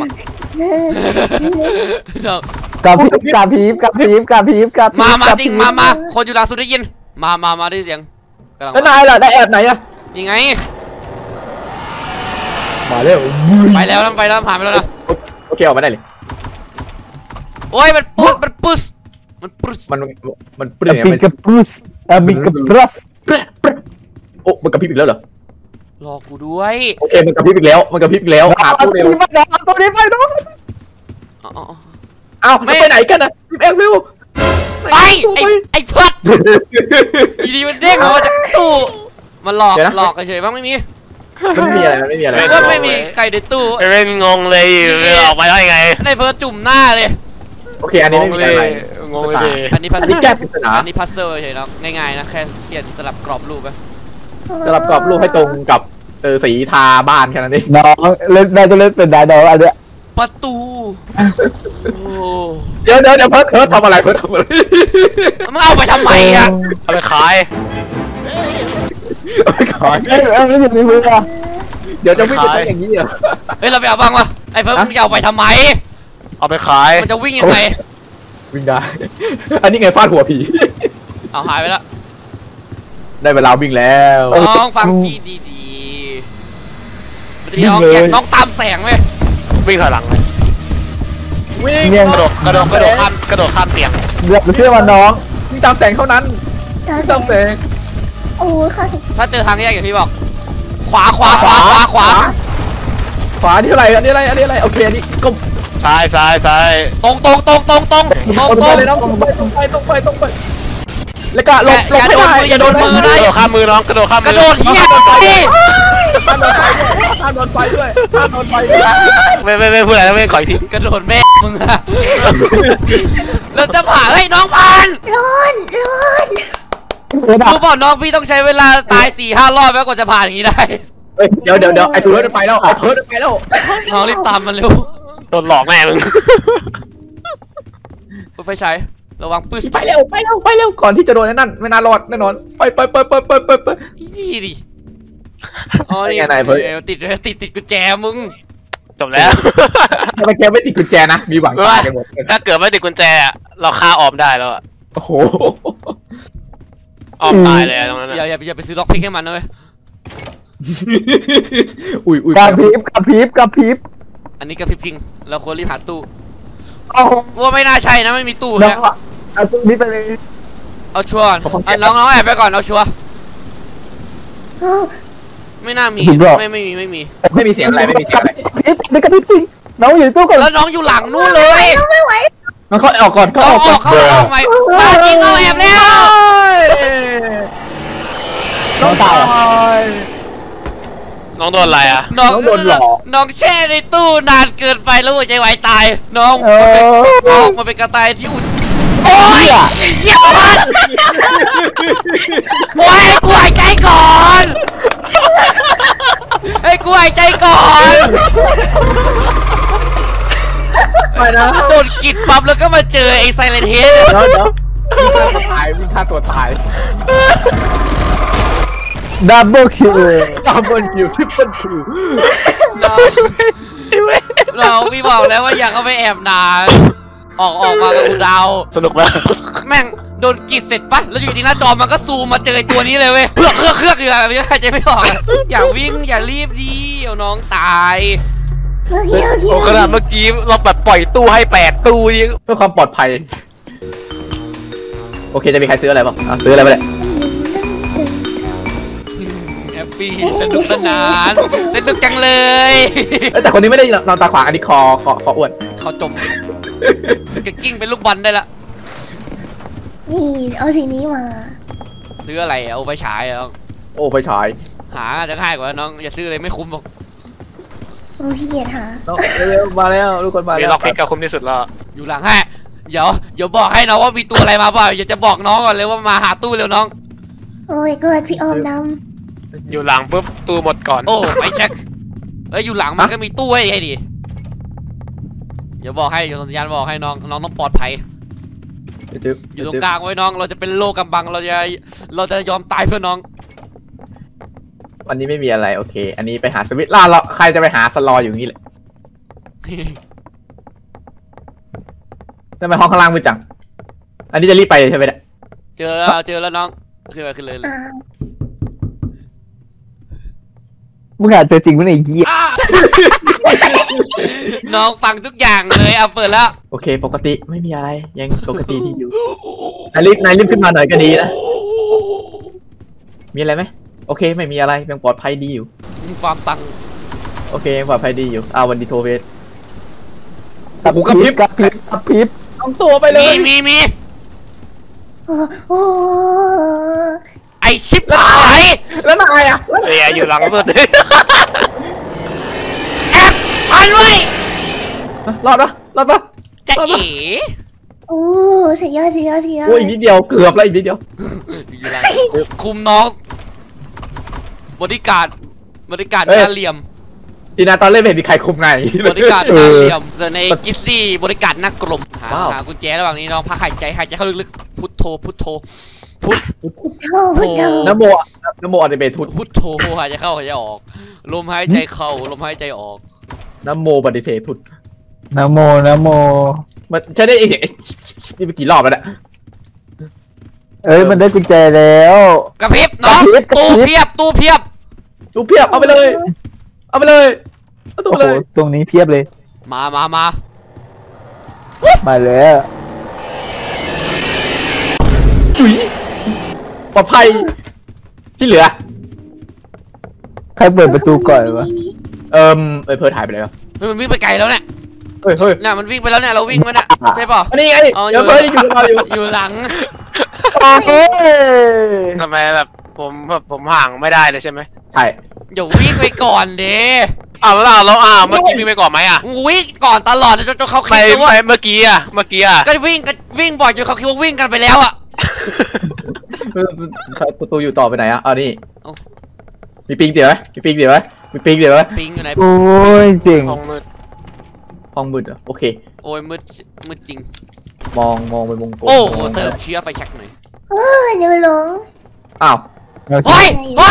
ๆน้อง
กระพริบกระพริบกระพริบกระพริบกระพริบ
มาจริงมาคนอยู่หลังสุดได้ยินมาได้เสียงกำลัง
แล้วนายล่ะได้แอบไหนอะ
ยังไง
มาเร็ว
ไปแล้วผ่านไปแล้วนะ
โอเคออกมาได้เลย
โอ้ยมันปุ๊ส
มันเป
ก
รี้ย
ระ
ง
ปิ
มัน
กระปรุสมีกระปรุส
โอ้มันกระพริบอีกแล้วเหรอ
รอกูด้วย
โอเคมันกระพริบอีกแล้วหาตู้เร็ว
ตัวนี้ไปน้อง
อ้าวไปไหนกันนะรีบแอบเร็ว
ไปไอ้เพิร์ดอยู่ดีมันเด้งออกมาจากตู้มันหลอกเฉยๆบ้างไม่มี
มันไม่มีอะไรไม่มีอะไร
ก็ไม่มีใครในตู้
เป็นงงเลยออกไปได้ไง
ในเพิร์ดจุ่มหน้าเลย
โอเคอันนี้ไม่มีอะไร
งงเลย
อันนี้พัซ
อันนี้แก้ปริศนา
อันนี้พัซเซอร์เฉยๆแล้วง่ายๆนะแค่เปลี่ยนสลับกรอบรูปไป
สลับกรอบรูปให้ตรงกับสีทาบ้านแค่นั้นเอง
น้องเล่นได้จะเล่นเป็นได้ดอกอันเนี้ย
ประตูโอ้
เดี๋ยวเพิร์ททำอะไรเพิร์ททำอะไร
มึงเอาไปทำไมอ่ะ
เอาไปขาย
เอาไปขาย
ไม่ถึงในมืออะ
เดี๋ยวจะวิ่งไปอย่างนี้เหรอ
เฮ้ยเราไปเอาบ้างวะไอ้เฟิร์สมึงจะเอาไปทำไม
เอาไปขาย
มันจะวิ่งยังไง
วิ่งได้ อันนี้ไงฟาดหัวผี
เอาหายไปแล้ว
ได้เวลาวิ่งแล้ว
น้องฟังทีดีๆมันจะมีน้องแยกน้องตามแสงไหม
วิ่งถอยหลังเลย
วิ่ง
เนี่ย
กระโดดข้ามเตียง
เดี๋ยวเชื่อมันน้อง
วิ่งตามแสงเท่านั้นวิ่งตามแสง
โอ้ค่ะ
ถ้าเจอทางแยกอย่างที่บอก ขวาขวาขวาขวาขวา
ขวานี่อะไรอันนี้อะไรโอเคอันนี้ก็
ซ้าย
ตรง
ไปเลยน้องตรงไปแล้วก็หลบ
อย่าโดนมือก
ระ
นะ
โดดข้ามมือน้องกระโดดข้าม
ก
มื
ระโดดเฮียดิ
ห้ามโดนไฟด้วยห้ามโดนไฟด้วย
ไม่พูดอะไรแล้วไม่ขออีกที
กระโดดแม่มึงอะเราจะผ่าให้น้องผ่าน
ร้อน
รู้เปล่าน้องพี่ต้องใช้เวลาตาย4-5 รอบแล้วกว่าจะผ่านอย่างนี้ได้
เดี๋ยวไอ้เพิร์ดไปแล้ว
น้องรีบตามมันเร็ว
โดนหลอกแน่มึง
ไฟฉายระวังปื้ด
ไปเร็วก่อนที่จะโดนนั่นไม่น่ารอดแน่นอนไป
นี่ดิอ๋อนี่
ไงเพิร์ด
ติดกุญแจมึง
จบแล้ว
ทำไมแกไม่ติดกุญแจนะมีหวังตายกันหมด
ถ้าเกิดไม่ติดกุญแจเราฆ่าออมได้แล้วอะ
โอ้โห
ออมตายเลยตรงนั้น
อย่าไปซื้อล็อกพิกให้มันนะเว้ย
อุ้ย
กระพริบ
อันนี้กระพริบจริงเราควรรีบหาตู้
เอา
ว่าไม่น่าใช่นะไม่มีตู้
น้อ
เนี่
ง
ย
เอาตรงนี้ไปเลย
เอาชัวร์น้องแอบไปก่อนเอาชัวร์
โอ้
ไม่น่ามีไม่มี
ไม่มีเสียงอะไร
กระพริบจริงน้องอยู่ในตู้ก่อน
แล้วน้องอยู่หลังนู่นเลย
ไม่ไหว
มันเขาออกก่อนเขา
เขา
ออกก่อน
เขาออกไหมมาจริงเขาแอบแล้ว
น้องตาย
น้องโดนอะไรอะ
น้องแช่ในตู้นานเกินไปแล้วหัวใจวายตายน้องมาเป็นกระต่ายที่อุ่นโอ้ยเหี้ยมันโอ้ยกูหายใจก่อนให้กูหายใจก่อน
ไปนะ
โดนกิดปั๊บแล้วก็มาเจอไอ้ไซเลนเฮด
เดี๋ยว
วิ่งฆ่าตัวตาย
ดับเบิลคิว
ดับเบิลคิวทริปเปิลคิว
เราพี่บอกแล้วว่าอยากเข้าไปแอบนานออกมากับกูดาว
สนุกมาก
แม่งโดนกรีดเสร็จปะแล้วอยู่ดีหน้าจอมันก็ซูมมาเจอตัวนี้เลยเว้ยเครือกอยู่แบบนี้หายใจไม่ออกอย่าวิ่งอย่ารีบดีเดี๋ยวน้องตาย
โอเค
โอ้ขนาดเมื่อกี้เราแบบปล่อยตู้ให้8 ตู้ยัง
เพื่อความปลอดภัยโอเคจะมีใครซื้ออะไรบ้างซื้ออะไรไปเลย
แฮปปี้สนุกสนานสนุกจังเลย
แต่คนนี้ไม่ได้นอนตาขวางอันนี้คออ้วน
เขาจมจะกิ้งเป็นลูกบอลได้ละ
นี่เอาสีนี้มา
ซื้ออะไรเอาไปฉายเหรอ
โอ้ไฟฉาย
หาจะง่ายกว่าน้องอย่าซื้อเลยไม่คุ้มหรอก
โอ้พี่เกียรติหา
เร็วมาแล้วทุกคนมา
มี
แล้ว
ล็อกพิกกับคุ้มที่สุดแล้ว
อยู่หลังให้เดี๋ยวบอกให้น้องว่ามีตัวอะไรมาเปล่าอย่าจะบอกน้องก่อนเลยว่ามาหาตู้เร็วน้อง
โอ้ยเกิดพี่ออมด
อยู่หลังปุ๊บตู้หมดก่อน
โอ้ไปเช็คอยู่หลังมันก็มีตู้ให้ดิเดี๋ยวบอกให้อยู่สัญญาณบอกให้น้องต้องปลอดภัยอยู่ตรงกลางไว้น้องเราจะเป็นโลกำบังเราจะยอมตายเพื่อน้อง
วันนี้ไม่มีอะไรโอเค อันนี้ไปหาสวิตช์เราใครจะไปหาสลออยู่นี่แหละทำไมห้องข้างล่างมืดจังอันนี้จะรีบไปใช่ไหมเนี่ย
เจอแล้วน้องขึ้นเลย
ำอ่า
มึงหาเจอจริงมั้ยไอ้เหี้ย
น้องฟังทุกอย่างเลยเอาเปิดแล้ว
โอเคปกติไม่มีอะไรยังปกติดีอยู่นายรีบขึ้นมาหน่อยก็ดีนะมีอะไรไหมโอเคไม่มีอะไรยังปลอดภัยดีอยู่
ฟาร์มตัง
โอเคยังปลอดภัยดีอยู่วันดีโทเวส
กระพริบ
ต้องตัวไปเลย
มี
โอ้
ไอชิปหาย
แล้วนายอ่ะ
เอียอยู่หลังสุด
แอบพันไว้
รอดปะ
จะเอ๋
โอ้สุดยอด
โอ้ยอีกนิดเดียวเกือบแล้วอีกนิดเดียว
คุมน้องบริการหน้าเหลี่ยม
ทีน่าตอนเล่นไม่เห็นมีใครคุมไง
บริการหน้าเหลี่ยมส่วนในกิสซี่บริการหน้ากลมหากุญแจระหว่างนี้น้องพักหายใจเข้าลึกๆพุทโธพุท
โธ่พุทโธ
นะโมอันเบทุต
พุทโธหายใจเข้าหายใจออกลมหายใจเข้าลมหายใจออก
นะโมบันดิเททุต
นะโมนะโม
มันใช้ได้อีกนี่ไปกี่รอบแล้วเนี่ย
เอ้ยมันได้กุญแจแล้ว
กระพริบน้อง
กระพริบ
ตู้เพียบตู้เพียบ
ดูเพียบเอาไปเลยเอาไปเลยเอาตัว
โอ้
ไป
โห
เลย
ตรงนี้เพียบเลย
มา
มาแล้ว
จุ๋ยปลอดภัยที่เหลือ
ใครเปิดประตูก่อนวะ
เเพิร์ดหายไปแล้ว
เฮ้ยมันวิ่งไปไกลแล้วเนี่ย
เฮ้ย
น่ะมันวิ่งไปแล้วเนี่ยเราวิ่งมันอ่ะใช่ป่ะ
อันนี้ไง
อ๋อ
เดี๋ยวเพิร์ดอยู่กับเราอยู่
อยู่หลัง
เอ้ย
ทำไมแบบผมห่างไม่ได้เลยใช่ไหม
ใช่
อย่าวิ่งไปก่อนเด้
อ้าวแล้วเมื่อกี้วิ่งไปก่อนไหมอ่ะ
วิ่งก่อนตลอดจนเขาคิ
ไม่
ดว่า
เมื่อกี้อ่ะ
ก็วิ่งบ่อยจนเขาคิดว่าวิ่งกันไปแล้วอ่ะ
ประตูอยู่ต่อไปไหนอ่ะนี่
เอ้า
มีปิงเดี๋ยวไหมมีปิงเดี๋ยวไหมมีปิงเดี๋ยวไหม
ปิงอยู่ไหน
โอ้ยเสียง
ห้องมืด
ห้องมืดเหรอโอเค
โอ้ยมืดจริง
มองเป็นวงกลม
โอ้เติมเชื้อไฟแช็กหน่อย
เดี๋ยวหลง
อ้าว
เฮ้ย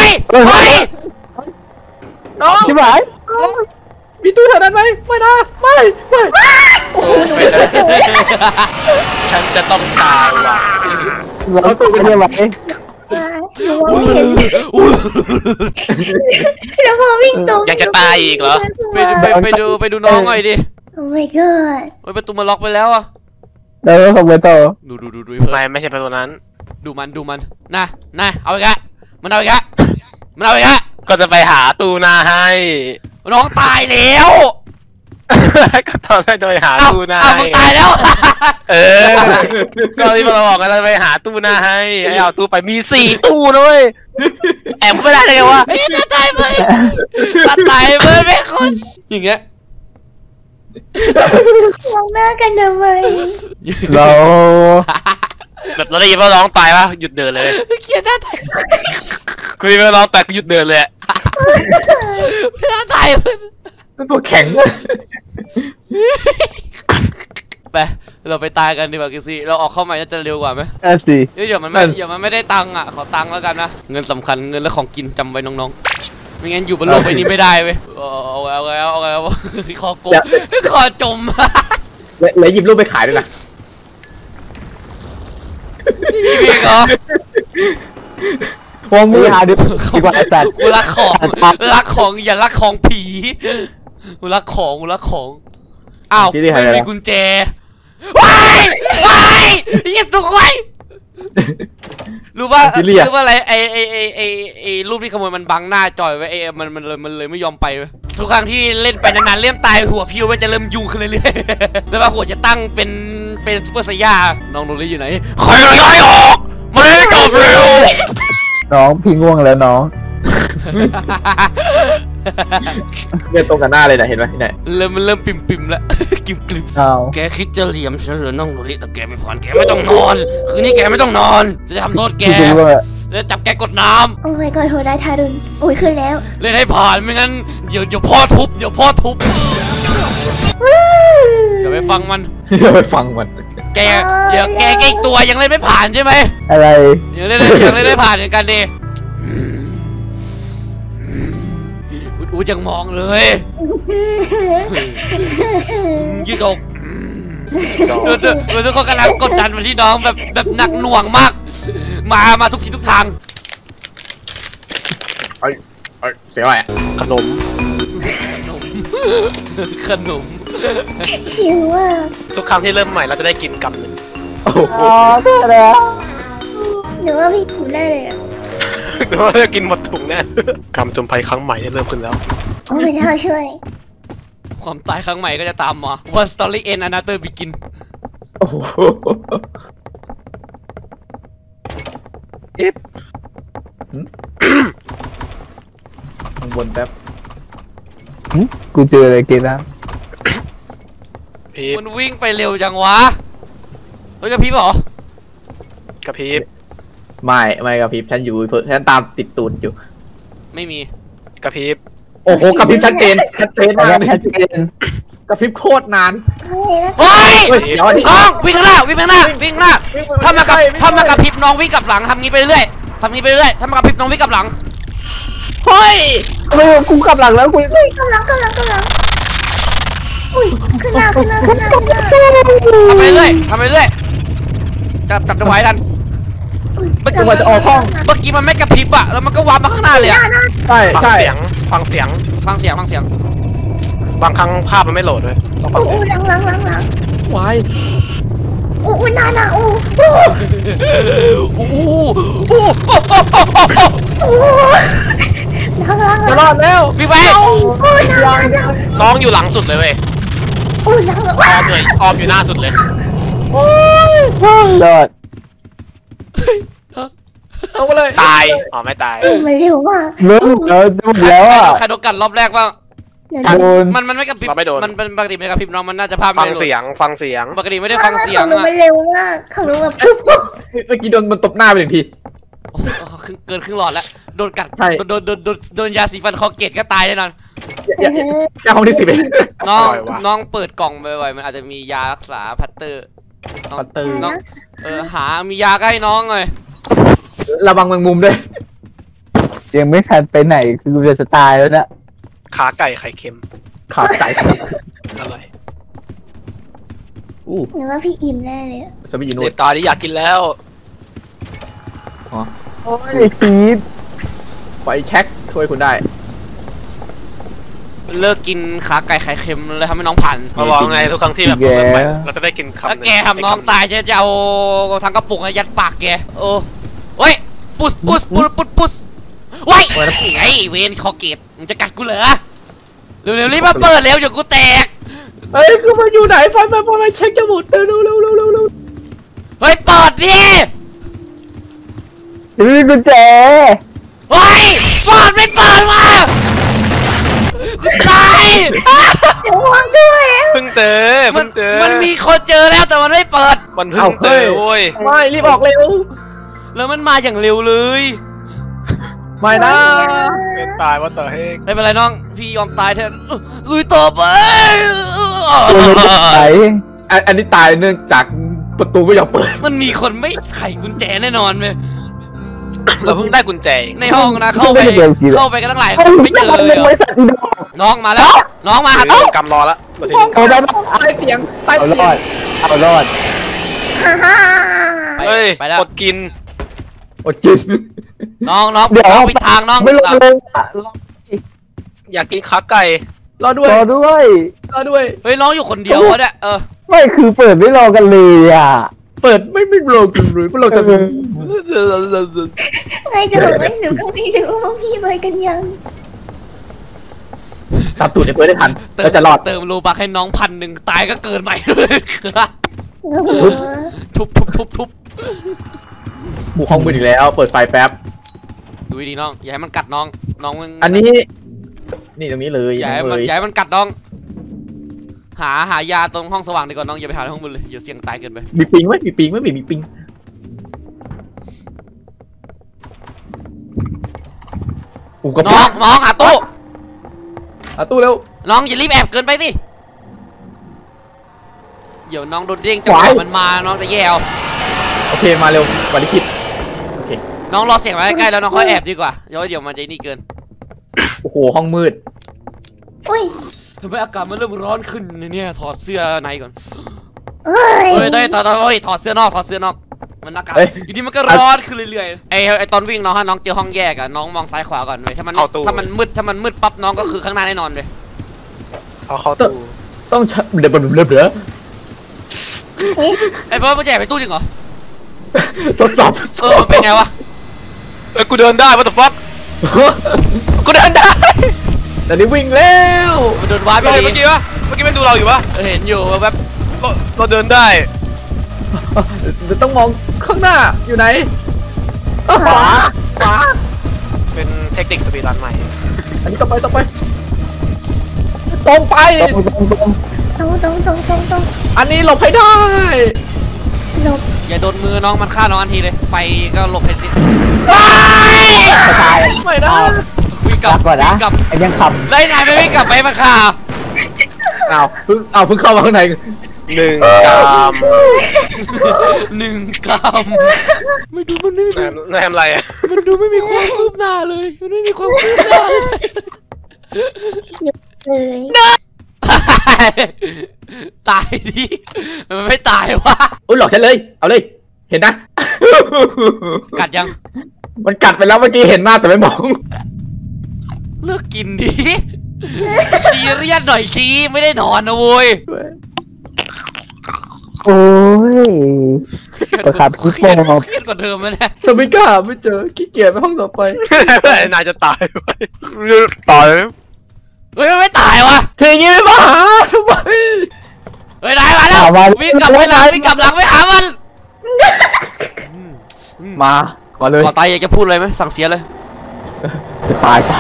น้อง
ชิบหาย
มีตู้แถวนั้นไหมไม่นะไม่
ฉันจะต้องตายว่ะ
เราตู้ไปเรียกไว้
หนูมองไม่เห็นแล้วพอวิ่งตรง
ยังจะตายอีกเหรอ
ไปดูน้องหน่อยดิ
โอ้ my god
เฮ้ยประตูมันล็อกไปแล้วอ่ะ
แล้วก็ผมไปต่อ
ดูเพื่อน
ไม่ใช่ประตูนั้น
ดูมันนะเอาอีกอะมันเอาอีกอะ
ก็จะไปหาตูนาให้
น้องตายแล้ว
ก็ตอนแรกจะไปหาตูนา
อ้าว
ให้
มึงตายแล้ว
ก็ที่เราบอกกันเราจะไปหาตู้นาให้ไอ้เอาตู้ไปมี4 ตู้นะเว้ยแอบไม่ได้เลยไงวะ
ไอ้ตาตายเพื่อนไม่คนอย่างเงี้ย
มองหน้ากันทำไม
เรา
แบบเราได้ยินว่าร้องตายปะหยุดเดินเลย
เขียนหน้าตาย
คุยว่าร้องตายก็หยุดเดินเลย
หน้าตายเพื่อน
มันตัวแข็ง
ไปเราไปตายกันดีกว่ากิซี่เราออกเข้าใหม่น่าจะเร็วกว่าไหม
สิ
เดี๋ยวมันไม่ได้ตังค์อ่ะขอตังค์แล้วกันนะเงินสำคัญเงินและของกินจำไว้น้องๆไม่งั้นอยู่บนโลกใบนี้ไม่ได้เว้ยเอาคอกบคอจม
แล้วหยิบรูปไปขายด้วยนะ
พี่เหรอ
พวงมือหาดีกว่าไอ้สัตว์
กูรักของอย่ารักของผีกูรักของอ้าวไม่มีกุญแจว้ายเหยียบตัวไว้รู้ว่าอะไรไอรูปที่ขโมยมันบังหน้าจอยไว้มันเลยไม่ยอมไปทุกครั้งที่เล่นไปนานๆเริ่มตายหัวพิวมันจะเริ่มยุ่งขึ้นเรื่อยๆแล้วว่าหัวจะตั้งเป็นซุปเปอร์ไซย่าน้องโนลี่อยู่ไหนใครย้ายออกมาเล่นจบเร็ว
น้องพี่ง่วงแล้วน้อง
เนี่ยตรงกันหน้าเลยนะเห็นไหมที่ไหน
เริ่มปิ่มแล้ว กริบ
อ้าว
แกคิดจะเหลี่ยมฉันเหรอน้องโนริแต่แกไม่ผ่านแกไม่ต้องนอนคืนนี้แกไม่ต้องนอนจะทำโทษแก
พี่ดูว่า
จะจับแกกดน้
โอ้ my god โทรได้ทารุณอุ้ยขึ้นแล้ว
ำเล่นให้ผ่านไม่งั้นเดี๋ยวพ่อทุบจะไปฟังมัน
ไปฟังมัน
แกอีกตัวยังเล่นไม่ผ่านใช่ไหม
อะไร
ยังเล่นไม่ผ่านเหมือนกันดิอูจังมองเลยยืดอกดูทุกคนกำลังกดดันมาที่น้องแบบหนักหน่วงมากมาทุกทีทุกทาง
เสียอะไร
ขนม
ขนม
หิวอ่ะ
ทุกครั้งที่เริ่มใหม่เราจะได้กินกำหนึ่ง
โอ้โห
อ๋อเท่แล้ว
หนูว่าพี่ถูได้เลยอ่ะ
หรือว่าจะกินหมดถุงแน่กำจมภัยครั้งใหม่เริ่มขึ้นแล้ว
โอ้พระเจ้าช่วย
ความตายครั้งใหม่ก็จะตามมา One story end another begin
โอ้โห
อิ๊บ
ข้างบนแป๊บ
กูเจออะไรกินนะ
พีบ
มันวิ่งไปเร็วจังวะเฮ้ยกระพริบเหรอก
ระพริบ
ไม่กับพริบฉันอยู่ฉันตามติดตูดอยู่
ไม่มี
กระพริบ
โอ้โหกับพริบชัดเจนมาก
ชัดเจน
กับพริบโคตรนาน
เฮ้ย
เฮ้ยเดี๋ยวดิ
น้องวิ่งข้างหน้าวิ่งข้างหน้าวิ่งข้างหน้าถ้ามากระพริบน้องวิ่งกลับหลังทำงี้ไปเรื่อยทำงี้ไปเรื่อยถ้ามากระพริบน้องวิ่งกลับหลัง
เฮ้ย
กูกลับหลังแล้วกู
กำลังอุ้ยขึ้นหน้า
ทำไปเรื่อยทำไปเรื่อยจับจะไว้ดัน เมื่อกี้มันไม่กระพริบอะแล้วมันก็วาร์ปมาข้างหน้าเลยอะ
ใช่
ฟัง
ใช่
เสียงฟังเสียง
ฟังเสียงฟังเสียง
บางครั้งภาพมันไม่โหลดด้วยต้องฟังเสียง
หลัง
วาย
อู้นานอู้
โอ้โห
หลัง
จะรอดแล้ว
วิ่งไป
อู้นาน
น้องอยู่หลังสุดเลยเว้ย
อู้หลัง
ออมอยู่หน้าสุดเลย
รอด
เอาไปเลย
ตายอ๋อไม่ตาย
มันเร็วมาก
เริ่มเจอหมดแล้วอ่ะ
ใครโดนกัดรอบแรกบ้าง
โดน
มันไม่กระพริบมันเป็นปกติไม่กระพริบน้องมันน่าจะภาพ
ฟั
ไม่
ง
ได้
เสียงฟังเสียง
ปกติไม่ได้ฟังเสียง
ขับรถ
อะ
มันเร็วมากขับรถแบบปุ๊บ
เมื่อกี้โดนมันตบหน้าไปหนึ่งที
เกินครึ่งหลอดแล้วโดนกัด
ใช่
โดนยาสีฟันคอเกตก็ตายแน่นอน
แค่ห้องที่10เอง
น้องเปิดกล่องบ่อยๆมันอาจจะมียารักษาพัตเตอร์
ปัตเตอร์
น้องหามียาใกล้น้องเลย
ระวังแมงมุมด้วย
ยังไม่ทันไปไหนคือกูจะตายแล้วนะ
ขาไก่ไข่เค็ม
ขาดใจ
อร่อย
อู้
หนูว่าพี่อิ่มแน่เลย
จะไม่อยู่นู่
เด็
น
กตาที่อยากกินแล้ว
โอ้ยซีด
ไฟแช็คช่วยคุณได้
เลิกกินขาไก่ไข่เค็มเลยทำให้น้องผ่าน
มาบอกไงทุกครั้งที่แบบเราเริ่มใหม่เราจะได้กินคำห
แล้ว
นึ่ง
แกทำน้องตายจะเอาทั้งกระปุกยัดปากแกโอ้เฮ้ยปุ๊สว้ายไอ้เวนคอเกตมึงจะกัดกูเหรอเร็วๆรีบมาเปิดเร็วอย่ากูแตก
เฮ้ยคือมันอยู่ไหนไฟเช็คจะหมดเร็ว
เฮ้ยเปิดดิ
จะมีกุญแจ
เฮ้ยเปิดไม่เปิดมากูตาย
เดี๋ยววางด้วย
เพิ่งเจอ
มันมีคนเจอแล้วแต่มันไม่เปิด
มันเพิ่งเจอเว้ย
ไม่รีบออกเร็ว
แล้วมันมาอย่างเร็วเลย
ไม่นะ
เป็นตายว่าต่อให้
ไม่เป็นไรน้องพี่ยอมตายแทนลุยต่อไป
ไหน
อันนี้ตายเนื่องจากประตูไม่ยอมเปิด
มันมีคนไม่ไขกุญแจแน่นอนเลย
เราเพิ่งได้กุญแจ
ในห้องนะเข้าไปกันตั้งหลายคนไม่เจอเลย
บริษัทอีดอก
น้องมาแล้วน้องมา
เรื่องกำรอละเราจะยิง
เอาได้ปะ
ใต้เสียงใต้
เอา
เสี
ร
ย
อง ดเอารอด
เฮ้ย
ไปแล้ว
กดกิน
อดกิน
น้อง
เดี๋ยว
ไปทางน้อง
ไม่ลงเลย
อยากกินขาไก่
รอด้วย
รอด้วย
รอด้วย
เฮ้ยน้องอยู่คนเดียววะเนี่ย
ไม่คือเปิดไม่รอกันเลยอ่ะ
เปิดไม่รอกันเลยไม่รอกันเลย
ไงจะบอกว่าหนูก็ไม่รู้ว่าพี่ไปกันยัง
ตัดตูดให้เพื่อนได้ทันแล้วจะรอด
เติมรูบักให้น้อง1,000ตายก็เกินใหม่เลย ทุบ
บุกห้องมืดอีกแล้ว เปิดไฟแป๊บ
ดูดีน้องอย่าให้มันกัดน้องมึง
อันนี้ นี่ตรงนี้เลย
อย่าให้มันกัดน้องหายาตรงห้องสว่างดีกว่าน้องอย่าไปหาในห้องมืดเลยอย่าเสี่ยงตายเกินไป
มีปิงไหมมีปิงไหมมีปิงอูกระ
น้
ป๋
องหาตู้
ตู้เร็ว
น้องอย่ารีบแอบเกินไปสิเดี๋ยวน้องโดนเด้งจังหวะมันมาน้องจะแย่เอา
โอเคมาเร็วกว่าที่คิดโอเค
น้องรอเสียงมาใกล้ๆแล้วน้องค่อยแอบดีกว่าเดี๋ยวมันจะนี่เกิน
โอ้โหห้องมืด
อุ้ย
ทำไมอากาศมันเริ่มร้อนขึ้นเนี่ยถอดเสื้อในก่อน
เอ้ย
เฮ้ยถอดเสื้อนอกมันอากาศอยู่ดีมันก็ร้อนขึ้นเรื่อยๆไอตอนวิ่งน้องถ้าน้องเจอห้องแยกอะน้องมองซ้ายขวาก่อนเลยถ้ามันมืดปั๊บน้องก็คือข้างหน้าแน่นอนเลย
เอาเข้าตู้
ต้องเดี๋ยวเดี๋ยว
ไอเพิ่มมันแจกไปตู้จริงเหรอ
ทดสอบ
มันเป็นไงวะ
กูเดินได้ what the fuck กูเดินได้
แต่นี่วิ่งแล้ว
มันโดนวาร์ป
เมื่อ
ไป
กี้ปะเมื่อกี้มันดูเราอยู่ปะ
เห็นอยู่แบบ
เราเดินได้
ต้องมองข้างหน้าอยู่ไหนขวา
เป็นเทคนิคสปีดรันใหม่
อันนี้ต้องไปตรงไป
ตรง
อันนี้หลบให้ได้
หลบ
อย่าโดนมือน้องมันฆ่าน้องทันทีเลยไฟก็หลบให้สิ
ตาย
ไม่นะ
วิ่งกลับ
ก่อนนะ
วิ่งกลับ
ไอ้ยังค
แล้วนายไม่วิ่งกลับไปมันฆ่า
อเพิ่งเข้ามาข้างใน
1 กรัม
1 กรัมไม่ดูมันนี่
นายทำอะไรอ่ะ
มันดูไม่มีความคืบหน้าเลยมันไม่มีความคืบหน้าเลย
เลย
ตายดิมันไม่ตายวะ
อุ้ยหลอกฉันเลยเอาเลยเห็นนะ
กัดยัง
มันกัดไปแล้วเมื่อกี้เห็นหน้าแต่ไม่มอง
เลิกกินดิซีเรียสหน่อยสิไม่ได้นอนนะเว้ย
โอ้ยประคับคิด
เครียด
โป
เครียดกว่าเดิมไหมเนี่ย
ฉันไม่กล้าไม่เจอขี้เกียจไปห้องต่อไป
นายจะตายไว้ตาย
เฮ้ยมันไม่ตายวะ
เธออย่างนี้ไม่มาหาทำไม
เฮ้ยนายมาแล้ววิ่งกลับไปหลังวิ่งกลับหลังไปหามัน
มาเลย
ก่อนตายอยากจะพูดอะไรไหมสั่งเสียเลย
จะตายซะ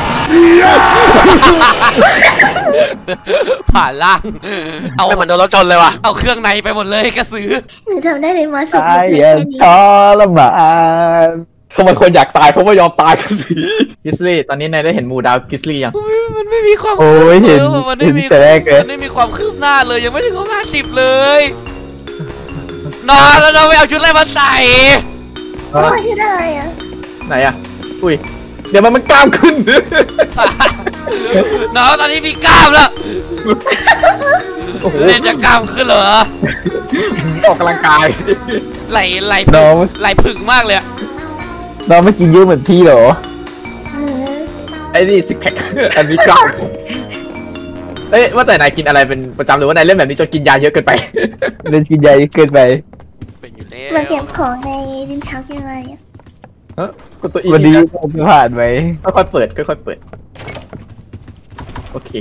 ผ่านล่างเอา
ไม่เหมือนโดนรถชนเลยว่ะ
เอาเครื่องในไปหมดเลยกระสือ
หนูทำได้เลยมาสุด
ตาย
แค่
อย่า
นี้
ทรมาน
เขาเป็นคนอยากตายเขาไม่ยอมตายกันสิกิสลี่ตอนนี้นายได้เห็นหมู่ดาวกิสลี่ยัง
มันไม่มีความ
โอ้ยเห็น
มันไม่
เห็น
มี
แต่แรกเลย
มันไม่มีความคืบหน้าเลยยังไม่ถึง50เลยนอนแล้วเราไปเอาชุดอะไรมาใส่
โอ้ยชื่ออะไรอ่ะ
ไหนอะอุ้ยเดี๋ยวมันกล้ามขึ้น
น้องตอนนี้มีกล้ามแล้ว
โอ้โห
เล่นจะกล้ามขึ้นเหรอ
ออกกำลังกาย
ไหล
น้อง
ไหลผึ่งมากเลยอะ
น้องไม่กินเยอะเหมือนพี่เหรอ
เออ
ไอ้นี่ซิกแพค อันนี้กล้ามเอ้ยว่าแต่นายกินอะไรเป็นประจำหรือว่านายเล่นแบบนี้จนกินยาเยอะเกินไป
เล่นกินใหญ่เกินไป
เป็นอยู่แล้ว
มาเก็บของในลิ้นชักยังไงอ่ะ
เฮ้ยกดตัวอี
วันนี้
นะ
ผมผ่านไหม
ค่อยๆเปิดค่อยๆเปิดโอเค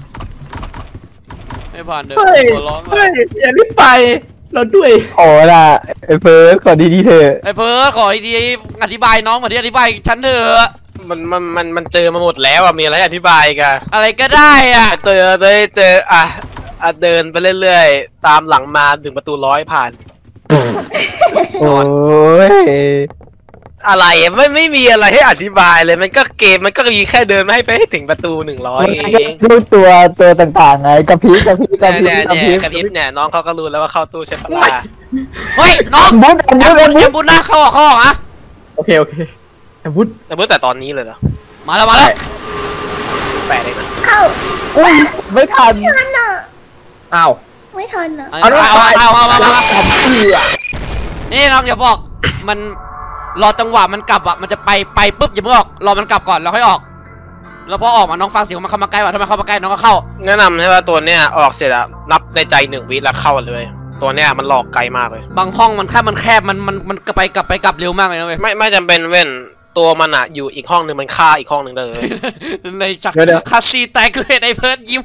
ไม่ผ่านเดิน
เฮ้ย
หัวร้องเล
เฮ้
ย
ยอย่ารีบไปเราด้วย
ขอละไอ้เฟิร์สขอดีๆเถอะ
ไอ้เพิร์ดขออีกทีอธิบายน้องเหมือนที่อธิบายฉันเถอะ
มันเจอมาหมดแล้วอ่ะมีอะไรให้อธิบายกัน
อะไรก็ได้อ่ะ
เจอเดินไปเรื่อยๆตามหลังมาถึงประตู100ผ่าน
โอ้ย
อะไรไม่มีอะไรให้อธิบายเลยมันก็เกมมันก็มีแค่เดินมาให้ไปให้ถึงประตู100เอง
รูปตัวต่างๆไงกระพริบกระพริบกระพริบ
เนี่ย
กระพริบ
กระพริบเนี่ยน้องเขาก็รู้แล้วว่าเข้าตู้ใช่ปะล่ะ
เฮ้ยน้อง
บุญ
แอ
บุ
ม
ญ
บุญ
บุ
แอ
ญ
มบุญนะเข้าออกอะ
โอเคแต่วุฒ
แต่เมื่อแต่ตอนนี้เลยเหรอ
มาแล้วมาแล้ว
แปลกเลยนะ
เข้า
อุ้ยไม่ทัน
ไม่ทันอ่ะ
อ้าว
ไม่ทันอ่ะ
เอามานี่น้องอย่าบอกมันรอจังหวะมันกลับอ่ะมันจะไปปุ๊บอย่าเพิ่งออกรอมันกลับก่อนแล้วค่อยออกแล้วพอออกมาน้องฟังเสียงมันเข้ามาใกล้ว่ะถ้ามันเข้ามาใกล้น้องก็เข้า
แนะนำให้ว่าตัวเนี้ยออกเสร็จอะนับในใจ1 วิแล้วเข้าเลยตัวเนี้ยมันหลอกไกลมากเลย
บางห้องมันแคบมันกลับเร็วมากเลยนะเว้ย
ไม่จำเป็นเว้นตัวมันอะอยู่อีกห้องหนึ่งมันฆ่าอีกห้องหนึ่งได้เลย
ในฉากคาซีแตกเลยไอ้เพิร์ดยิ้ม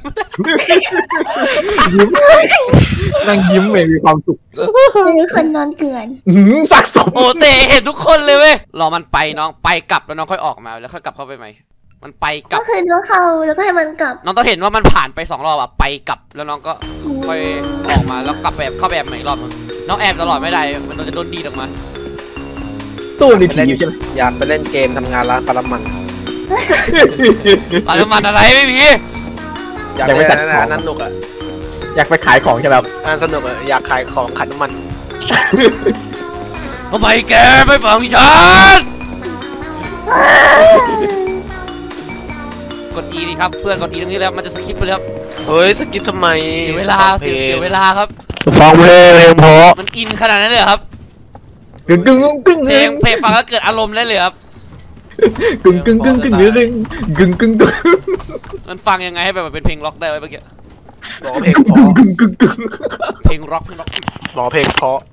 นั่งยิ้มเลยมีความสุข
หรือคนนอนเกลื่อน
สักศพ
โอ้เตะเห็นทุกคนเลยเว้ยรอมันไปน้องไปกลับแล้วน้องค่อยออกมาแล้วค่อยกลับเข้าไปใหม่มันไปกลั
ก็
บ
คือน้องเข้าแล้วก็ให้มันกลับ
น้องต้องเห็นว่ามันผ่านไป2 รอบอะไปกลับแล้วน้องก็ค่อยออกมาแล้วกลับแบบเข้าแบบใหม่อีกรอบนึงน้องแอบตลอดไม่ได้มันจะโดนดีดออกมา
ตู้นี่ผีอยู่ใช่ไหม
อยากไปเล่นเกมทำงานร้านปลามัน
ปลาน้ำมันอะไรไม่มี
อยากไปจัดของนั้นสนุกอะ
อยากไปขายของใช่ไหมครับ
อันสนุกอะอยากขายของขายน้ำมัน
ทำไมแกไม่ฟังฉันกด E ดิครับเพื่อนกด E ตรงนี้แล้วมันจะสคิปไปแล้ว
เฮ้ยสกิปทำไม
เสียเวลาเสียเวลาครับ
ฟังเพลงเพราะ
มันอินขนาดนั้นเลยเหรอครับ
กึ่ง
เพลงฟังแล้วเกิดอารมณ์ได้เลยครับ
กึ่ง
มันฟังยังไงให้แบบเป็นเพลงร็อกได้ไว้เมื่อกี้
บอกเพลงเพราะ
เพลงร็อก
บอกเพลงเพราะ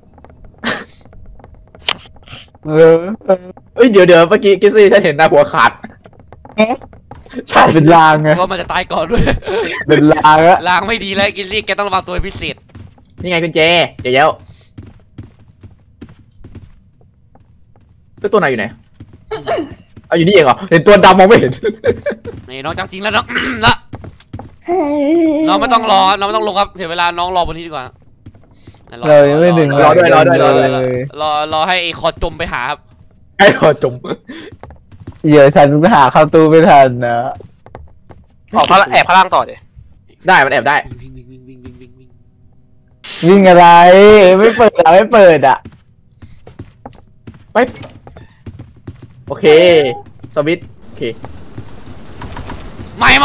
เออ
เอ้ยเดี๋ยวเมื่อกี้กิสซี่ฉันเห็นหน้าหัวขาดใช่
เป็นลางไง
ว่ามันจะตายก่อนด้วย
เป็นลางอะ
ล้างไม่ดีแล้วกินลี่แกต้องระวังตัวเป็นพิเศษ
นี่ไงกุญแจเดี๋ยวตัวไหนอยู่ไหนเอาอยู่นี่เองเหรอเห็นตัวดำมองไม่เห็น
นี่น้องจังจริงแล้วน้อง ละน้องไม่ต้องรอน้องไม่ต้องลงครับเสียเวลาน้องรอบนนี้ดีกว่า
เรายังไม่ถึง
รอให้ไอ้คอจมไปหาครับ
ไอ้ขอจม
เดี๋ยวฉันหาเข้าตู้ไม่ทันนะ
ออกแอบข้างล่างต่อดิ
ได้มันแอบได้
วิ่งอะไรไม่เปิดอ่ะไม่เปิดอ่ะ
ไปโอเคสวิตช์โอเค
ไม่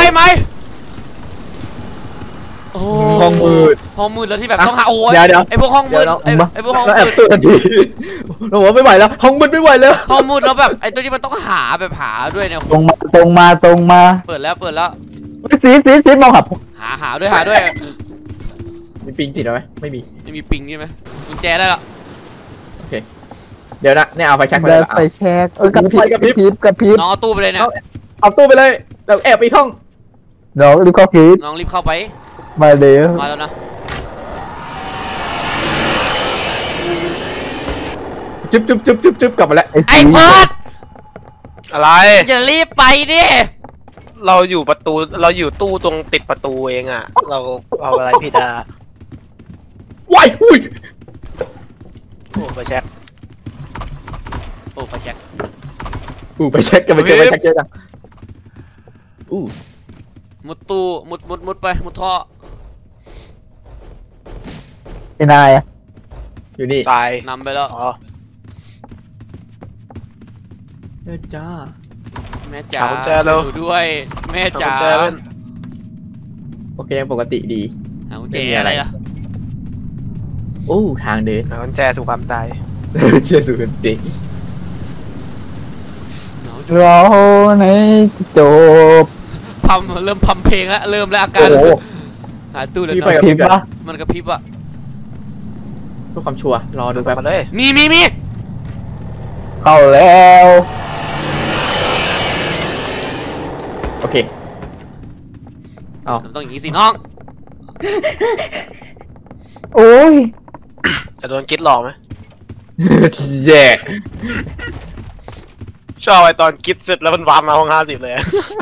โอ้
ห้องมืด
ห้องมืดแล้วที่แบบต้องหาโอ้ย
เดี๋ยว
ไอพวกห้องมืด
เดี๋ยว
ไอพวกห้อง
เราแอ
มื
บ
ด
ตัวทันทีเราบอกไม่ไหวแล้วห้องมืดไม่ไหวแล้ว
ห้องมืดแล้วแบบไอตัวที่มันต้องหาแบบหาด้วยเนี่ย
ตรงมา
เปิดแล้ว
ซีมองหับ
หาด้วย
มีปิงติดไหมไม่มี
ไม่มีปิงใช่ไหมกุญแจได้ละ
โอเคเดี๋ยวนะเนี่ยเอาไฟแช็กไป
เดิ
เลย
นไปแช็กกระพริบ
น้องเอาตู้ไปเลยเนี่ย
เอาตู้ไปเลยเราแอบไปห้อง
น้องรีบเข้าพีท
น้องรีบเข้าไป
มาเดี๋ยว
มาแล้วนะ
จุ๊บกลับมาแล้ว
ไอเพิร์ด
อะไร
อย่ารีบไปดิ
เราอยู่ประตูเราอยู่ตู้ตรงติดประตูเองอ่ะเราเอาอะไรผิดอ่ะ
ว้ายอุ้ย
โอ้ไปเช็ค
โอ้ไฟแช็ก
ไปเช็คกันไปเจอไปเช็คเยอะจังอู้
มุดตู้มุดไปมุดท่อ
ไอ้นายอ่ะ
อยู่นี่
ตาย
นำไปแล้ว
อ๋อ
จ้า
แม่จ๋า
หากุญแจเร็ว
อยู่ด้วยแม่จ๋า
หกุญแจเว้น
โอเคยังปกติดี
หากุญแจอะไรล่ะ
โอ้ทางเดิน
หากุญแจสู่ความตาย
เชื่อสุดจริง
เราในจบ
เริ่มพัมเพลงแล้วเริ่มแล้วอาการ
โอ้โห
หาตู้เลย
มี
เนาะ
ไฟกับ
พิ
พริ
ม
บ
พ์ปะ
มันกระพริบอะ
เพื่อความชัวร์รอดูแป๊บ
มาเลย
มี
เข้าแล้ว
โอเคเอา
มันต้องอย่างนี้สิน้อง
โอ้ย
จะโดนกิ๊ดหลอกไหม
แย่
ชอบไอตอนกิ๊ดเสร็จแล้วมันวาร์ปมาห้อง50เลย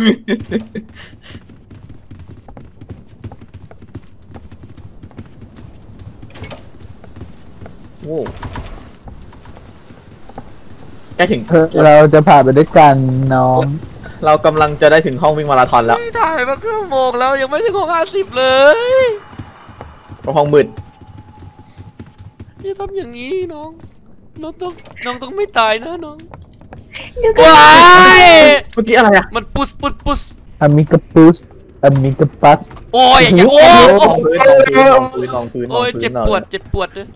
โอ้ใกล้ถึง
เราจะผ่านไปด้วยกันน้อง
เรากำลังจะได้ถึงห้องวิ่งมาราธอนแล้ว
ไม่ถ่ายมาครึ่งโมงแล้วยังไม่ถึงของ50เลย
ห้องมืด
อย่าทำอย่างนี้น้องน้องต้องไม่ตายนะน้อง
เดี๋ยวก่อน
ว้าย
เมื่อกี้อะไรอะ
มันปุส
อมิกาปุสอมิกาปัส
โอ้ยอย่าโอ้
ห้องพื้น
โอ้ยเจ็บปวดเลย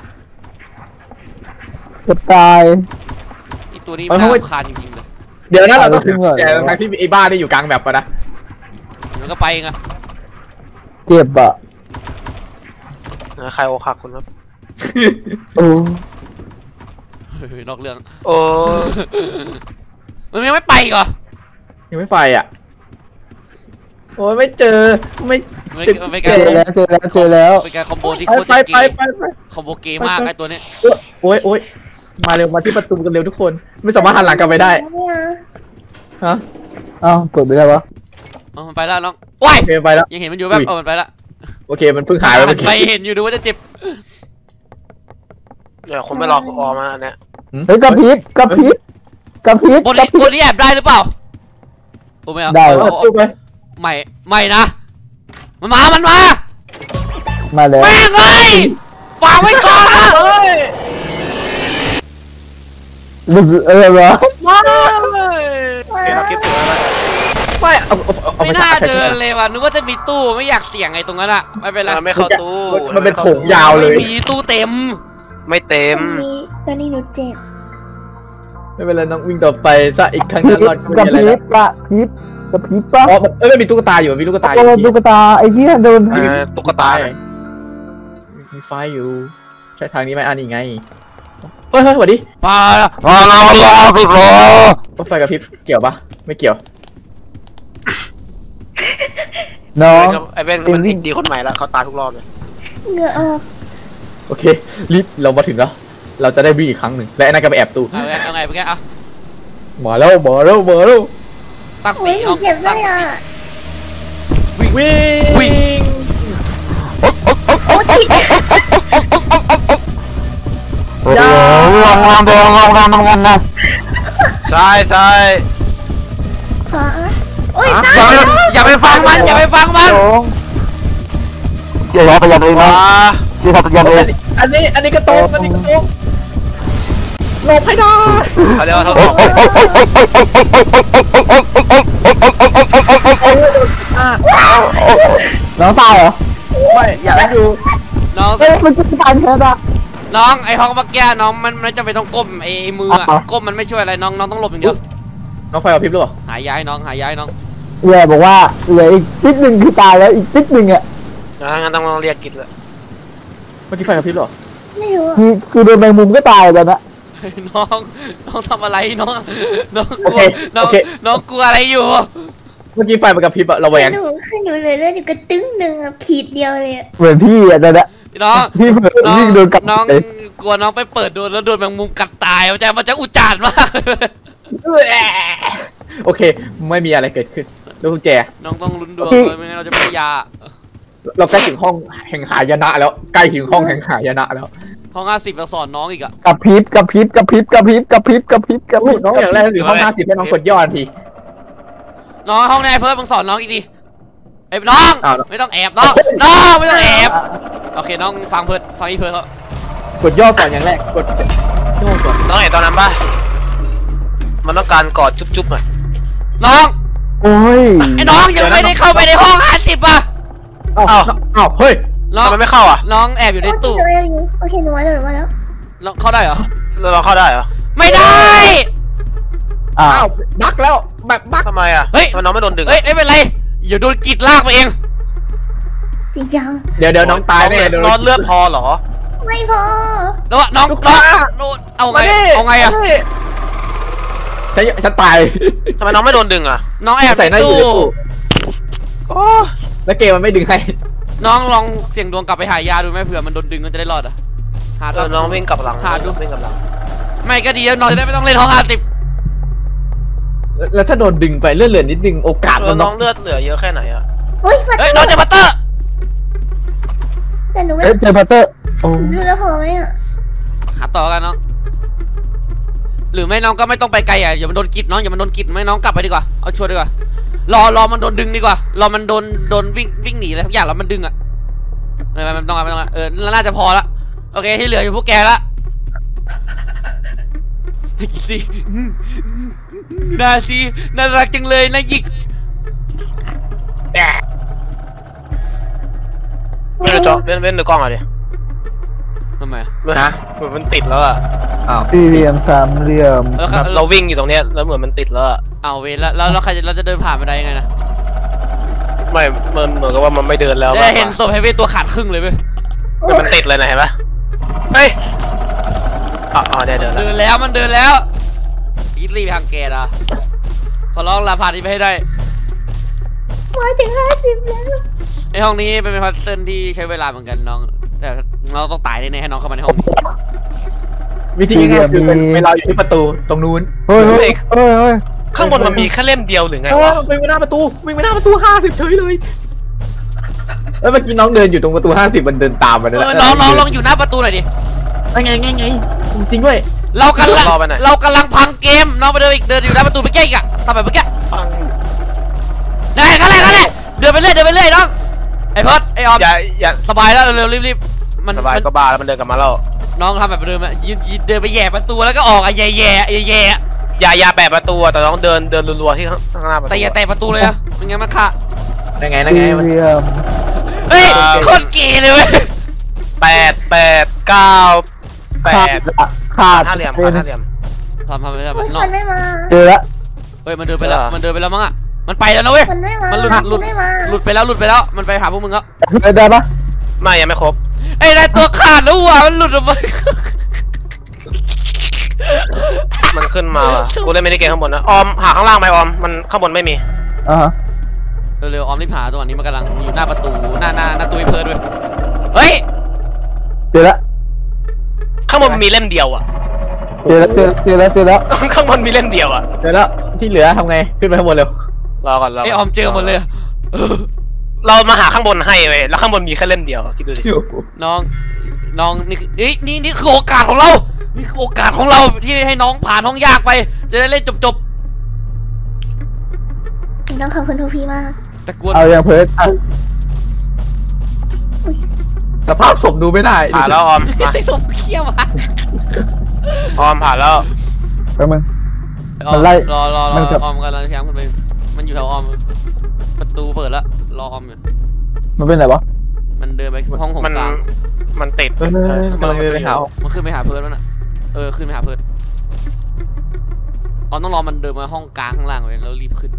จะตาย
อีตัวนี้มันน่ารำคาญจริงๆเลย
เดี๋ยวนะเราต้อง
เอาขึ้นก่อน
แต่ทางที่ไอ้บ้าได้อยู่กลางแบบปะนะ
มันก็ไปเองอะ
เจ็บอ่ะ
ใครโอคักคุณครับ
โอ้
เฮ้ยนอกเรื่อง
โอ้
มันยังไม่ไปอีกเหรอ
ยังไม่ไฟอ่ะโอ้ยไม่เจอไม่
มันเป็น
เจ
การ
อแล้ว
เป็นการคอมโบที่
ไป
โคตร
ไป
จะเก
ไป
ย์
ไปไป
คอมโบเกย์มากไอ้ตัวนี้
โอ้ยมาเร็วมาที่ประตูกันเร็วทุกคน ไม่สามารถหันหลังกลับไปได้
เนี่ย
ฮะ
เอ้าเปิดไม่ได้วะ
มันไปแล้วน้องว้าย
โอเคไปแล้ว
ยังเห็นมันอยู่แบบมันไปละ
โอเคมันเพิ่งหายไป
หั
เมื่อน กี้
ไปเห็นอยู่ดูว่าจะเจ็บ
เดี๋ยวคนไม่รอกูออมาอันเนี้ย
เฮ้ยกระพริบ
บนนี้แอบได้หรือเปล่าโอ้ไม่เอา
ได้
ประตูไป
ไม่นะมันมา
มาแล้ว
แม่งเลยฝากไว้ก่อนนะ
เฮ้ย
อะไรวะ
เดี๋ยวเราคิดถึงแล้วนะ
ไม่เอา
ไม่น่าเดินเลยว่ะนึกว่าจะมีตู้ไม่อยากเสี่ยงไอ้ตรงนั้นอะไม่เป็นไร
ไม่เข้าตู้
มันเป็นโถงยาวเลย
ไม่มีตู้เต็ม
ไม่เต็ม
ตอนนี้หนูเจ็บ
ไม่เป็นไรน้องวิ่งต่อไปซะอีกครั้งนั้นรอด
กระ
ไม่
พ
มีอะไร
ริ
แล้
บ
ว
กระพริบปะ
อ๋อไม่มีตุ๊กตาอยู่มีตุ๊กตาอ
โอ้
ยู่
ตุ๊กตาไอ้เหี้ยโดน
ตุ๊กตา
มีไฟอยู่ใช่ทางนี้ไหมอันนี้ไงเฮ้ยสวัสดี
พาเรารอสิบโล
รถไฟกับพริบเกี่ยวปะไม่เกี่ยว
น้อง
ไอ้เบนมันอีกดีคนใหม่แล้วเขาตายทุกรอบเลย
เหงื่อออก
โอเครีบเรามาถึงแล้ว เราจะได้วิ่งอีกครั้งหนึ่งและไอ้นั่นก็ไปแอบตู้
เอาไงไปแกเอา
มาแล้ว
ตั้ง
โอ้
สี
ยหนู
น้อง
เจ็บด้
ตั้
ว
ง
ย
สี
อ่ะ
วิ่ง
โอ้ย
ยา
ใช่ใช่
ขอโอ้ย
อย่าไปฟังมัน
น้องสียยาประหยัดเอง
ข
นะ
วา
เสียสัตว์ประหยัดเอง
อันนี้ก็ตรงอันนี้ก็ตรงหลบให้ได้
เขาเรียกว่าทดสอบ
น้องตายเหรอ
ไม่อยากให้ดู
น้อง
เอ้ยมันจะตายแค่ไหน
น้องไอ้ห้องเมื่อกี้น้องมันไม่จำเป็นต้องก้มไอ้มืออะ
อ๋อ
ก้มมันไม่ช่วยอะไรน้องต้องหลบอย่างเดียว
น้องไฟกับพริบหรือเปล่า
หายย้ายน้องหายย้ายน้อง
แย่บอกว่าเหลืออีกนิดนึงคือตายแล้วอีกนิดนึงอ่ะ
งั้นต้องเรียกกิจละ
เมื่อกี้ไฟกับพริบหรอ
ไม่รู้อะ
คือโดนแมงมุมก็ตายแล้วนะ
น้องทำอะไรน้องกลัวน้องกลัวอะไรอยู่
เมื่อกี้ไฟมันกับพริบอะระแวง
หนูเลยเลือดอยู่กระตึ้งหนึ่งอะขีดเดียวเลยอะ
เหมือนพี่อ่ะแต่ละ
น้อง
พี่เผลอ
น้อง
วิ่งโดนกัด
น้อง
เลย
กลัวน้องไปเปิดโดนแล้วโดนแมงมุมกัดตายมันจะอุจจารมาก
โอเคไม่มีอะไรเกิดขึ้นดูกุญแจ
น้องต้องลุ้นดวงเลยไม่งั้นเราจะไม่ได้ยา
เราใกล้ถึงห้องแห่งหายนะแล้วใกล้ถึงห้องแห่งหายนะแล้ว
ห้อง50เราสอนน้องอีกอะ
กระพริบกระพริบกระพริบกระพริบกระพริบกระพริบกระพริบ
น้องอย่างแรกถึงห้อง50ให้น้องกดย่อทันที
น้องห้องไหนเพิ่มมึงสอนน้องอีกดิไอ้น้อง
อ้าว
ไม่ต้องแอบน้องไม่ต้องแอบโอเคน้องฟังเพิร์ดฟังอีเพิร์ดเขา
กดย่อก่อนอย่างแรกกดย่อก่อน
น้องเห็นตอนนั้นปะมันต้องการกอดจุ๊บๆหน่อย
น้อง
โอ้ย
ไอ้น้องยังไม่ได้เข้าไปในห้อง50อ่ะ
อ้าวเฮ้ย
น้อง
ทำไมไม่เข้าอ่ะ
น้องแอบอยู่ในตู้
โอเคหนูมาแล้ว
น้องเข้าได้เหรอ
เราเข้าได้เหรอ
ไม่ได้
อ้า
อ้าว วบักแล้วแบบบัก
ทำไมอ่ะ
เฮ้ย
ทำไมน้องไม่โดนดึง
เฮ้ยไม่เป็นไรอย่าโดนกีดลากไปเอง
จริงจัง
เดี๋ยวน้องตายแน่เดี๋ยวน
อนเลือดพอเหรอ
ไม่พอ
แล้วน้องเอาไงเอาไงอะ
ฉันตาย
ทำไมน้องไม่โดนดึงอ่ะ
น้องแอบ
ใส่หน้าอยู่ในตู้
โอ้
แล้วเกมมันไม่ดึงให้
น้องลองเสี่ยงดวงกลับไปหายาดูไหมเผื่อมันโดนดึงมันจะได้รอดอะหา
น้องวิ่งกลับหลัง
หาดู
วิ่งกลับหลัง
ไม่ก็ดีแล้วน้องจะได้ไม่ต้องเล่นห้อง50
แล้วถ้าโดนดึงไปเลื่อนเหลือนิดนึงโอกาสมัน
น้องเลือดเหลือเยอะแค่ไหนอ่ะ
เฮ้ยมา
เฮ้ยน้องเจอพัตเตอร์
แต่หนูไม่
เอ้ยเจอพัตเตอร์โอ้
รู้แล้วพอไหมอะ
หาต่อกันน้องหรือไม่น้องก็ไม่ต้องไปไกลอ่ะอย่ามันโดนกีดน้องอย่ามันโดนกีดไม่น้องกลับไปดีกว่าเอาชัวร์ดีกว่ารอมันโดนดึงดีกว่ารอมันโดนวิ่งหนีอะไรสักอย่างแล้วมันดึงอ่ะไม่ต้องน่าจะพอละโอเคที่เหลืออยู่พวกแกละสิน่ารักจังเลยนะยิก
เว้นจอเว้นดูกล้องอ่ะดิ
ทำไม
นะ
เหมือนมันติดแล้วอ่ะ
อ้าว
สี่เหลี่ยมสามเหลี่ยม
เราวิ่งอยู่ตรงเนี้ยแล้วเหมือนมันติดแล้วอ่ะ
เอาเวรแล้วใครเราจะเดินผ่านไปได้ยังไงนะ
ไม่มันเหมือนกับว่ามันไม่เดินแล้ว
ได้เห็นศพเฮฟวี่ตัวขาดครึ่งเลยเว้ย
แต่มันติดเลยนะเห็นปะเฮ้ยอ๋อเดินแล้ว
เดินแล้วมันเดินแล้วอีทรีไปทางแกนะขอร้องลาผ่านนี้ไปให้ได้
มาถึง50แล้ว
ไอห้องนี้เป็นพัซเซิลที่ใช้เวลาเหมือนกันน้องแต่เราต้องตายแน่ๆให้น้องเข้ามาในห้องนี้
วิธีง่ายๆคือเป็นเราอยู่ที่ประตูตรงนู้น
เฮ้ยเฮ้ยเฮ้ยเฮ้ย
ข้างบนมันมีแค่เล่มเดียวหรือไง
เออ
วะ
วิ่งไปหน้าประตู50เฉยเลยแล้วเมื่อกี้น้องเดินอยู่ตรงประตู50มันเดินตามมาเลย
น้องลองอยู่หน้าประตูหน่อยดิ
ไงจริงด้วย
เรากำลังพังเกมน้องไปเดินอยู่หน้าประตูไปแก้อีกอะทำแบบเมื่อกี้นั่นแหละเดินไปเรื่อยน้องไอเพิร์ดไอออม
อย่า
สบายแล้วเร็วรีบมัน
สบายก็บ้าแล้วมันเดินกลับมาแล้ว
น้องทำแบบเดิมอะยืนเดินไปแย่ประตูแล้วก็ออกอะแย่
อย่าแปะประตูแต่ต้องเดินรัวๆที่ข้างหน้าประตู
แต่อย่าแตะประตูเลยนะไม่งั้นมันขา
ยังไง
สี่เหลี่ยม
เฮ้ยโคตรเกย์เลยเว้ย
8 9 8
ขาด
ห้าเหลี่ยม
ทำไม่ได้
โอ้ย
น้อ
ค
ง
นไม่มา
เจอแล้ว
เฮ้ยมันเดินไปแล้วมั้งอะมันไปแล้วนะเว้ย
คนไม่มา
มันหลุด
ไม่มา
หลุดไปแล้วมันไปหาพวกมึงแล้ว
ได้ปะ
ไม่ยังไม่ครบ
ไอ้นายตัวขาดแล้วว่ะมันหลุดออกไป
มันขึ้นมาว่ะกูเล่นไม่ได้เกมข้างบนนะออมหาข้างล่างไหมออมมันข้างบนไม่มี
อ่าฮะ
เร็วๆออมรีบหาตัวนี้มันกำลังอยู่หน้าประตูหน้าตู้เพิร์ดด้วยเฮ้ย
เจอแล้ว
ข้างบนมีเล่มเดียวอ่ะ
เจอแล้ว
ข้างบนมีเล่มเดียวอ่ะ
เดี๋ยวแล้วที่เหลือทำไงขึ้นไปข้างบนเร็ว
รอก่อน
ไอออมเจอหมดเลย
เรามาหาข้างบนให้เว้ยแล้วข้างบนมีแค่เล่มเดียวคิดดูดิ
น้องนี่คือนี่คือโอกาสของเรานี่คือโอกาสของเราที่ให้น้องผ่านห้องยากไปจะได้เล่นจบ
ต้องขอบคุณทุกพี่มาก
แต่กวน
เอาอย่างเพิร์ด
อุ๊ย
สภาพศพดูไม่ได้
ผ่านแล้วออมมา
ไอ้ศพเขี้ยวอ่ะ
ออมผ่านแล้ว
ไปมึง
ออ
มัน
ม
ไล่
รอ
มันจะ
ออมกำลังพยายามขึ้นไปมันอยู่แถวออมประตูเปิดแล้วรอออมอยู่
มันเป็นไรวะ
มันเดินไปห้องของ
มัน
กลาง
มันติด
กำลังไปหา
มันขึ้นไปหาเพิร์ดแล้วน่ะขึ้นไปหาเพิร์ดออมต้องรอมันเดินมาห้องกลางข้างล่างไว้แล้วรีบขึ้นไป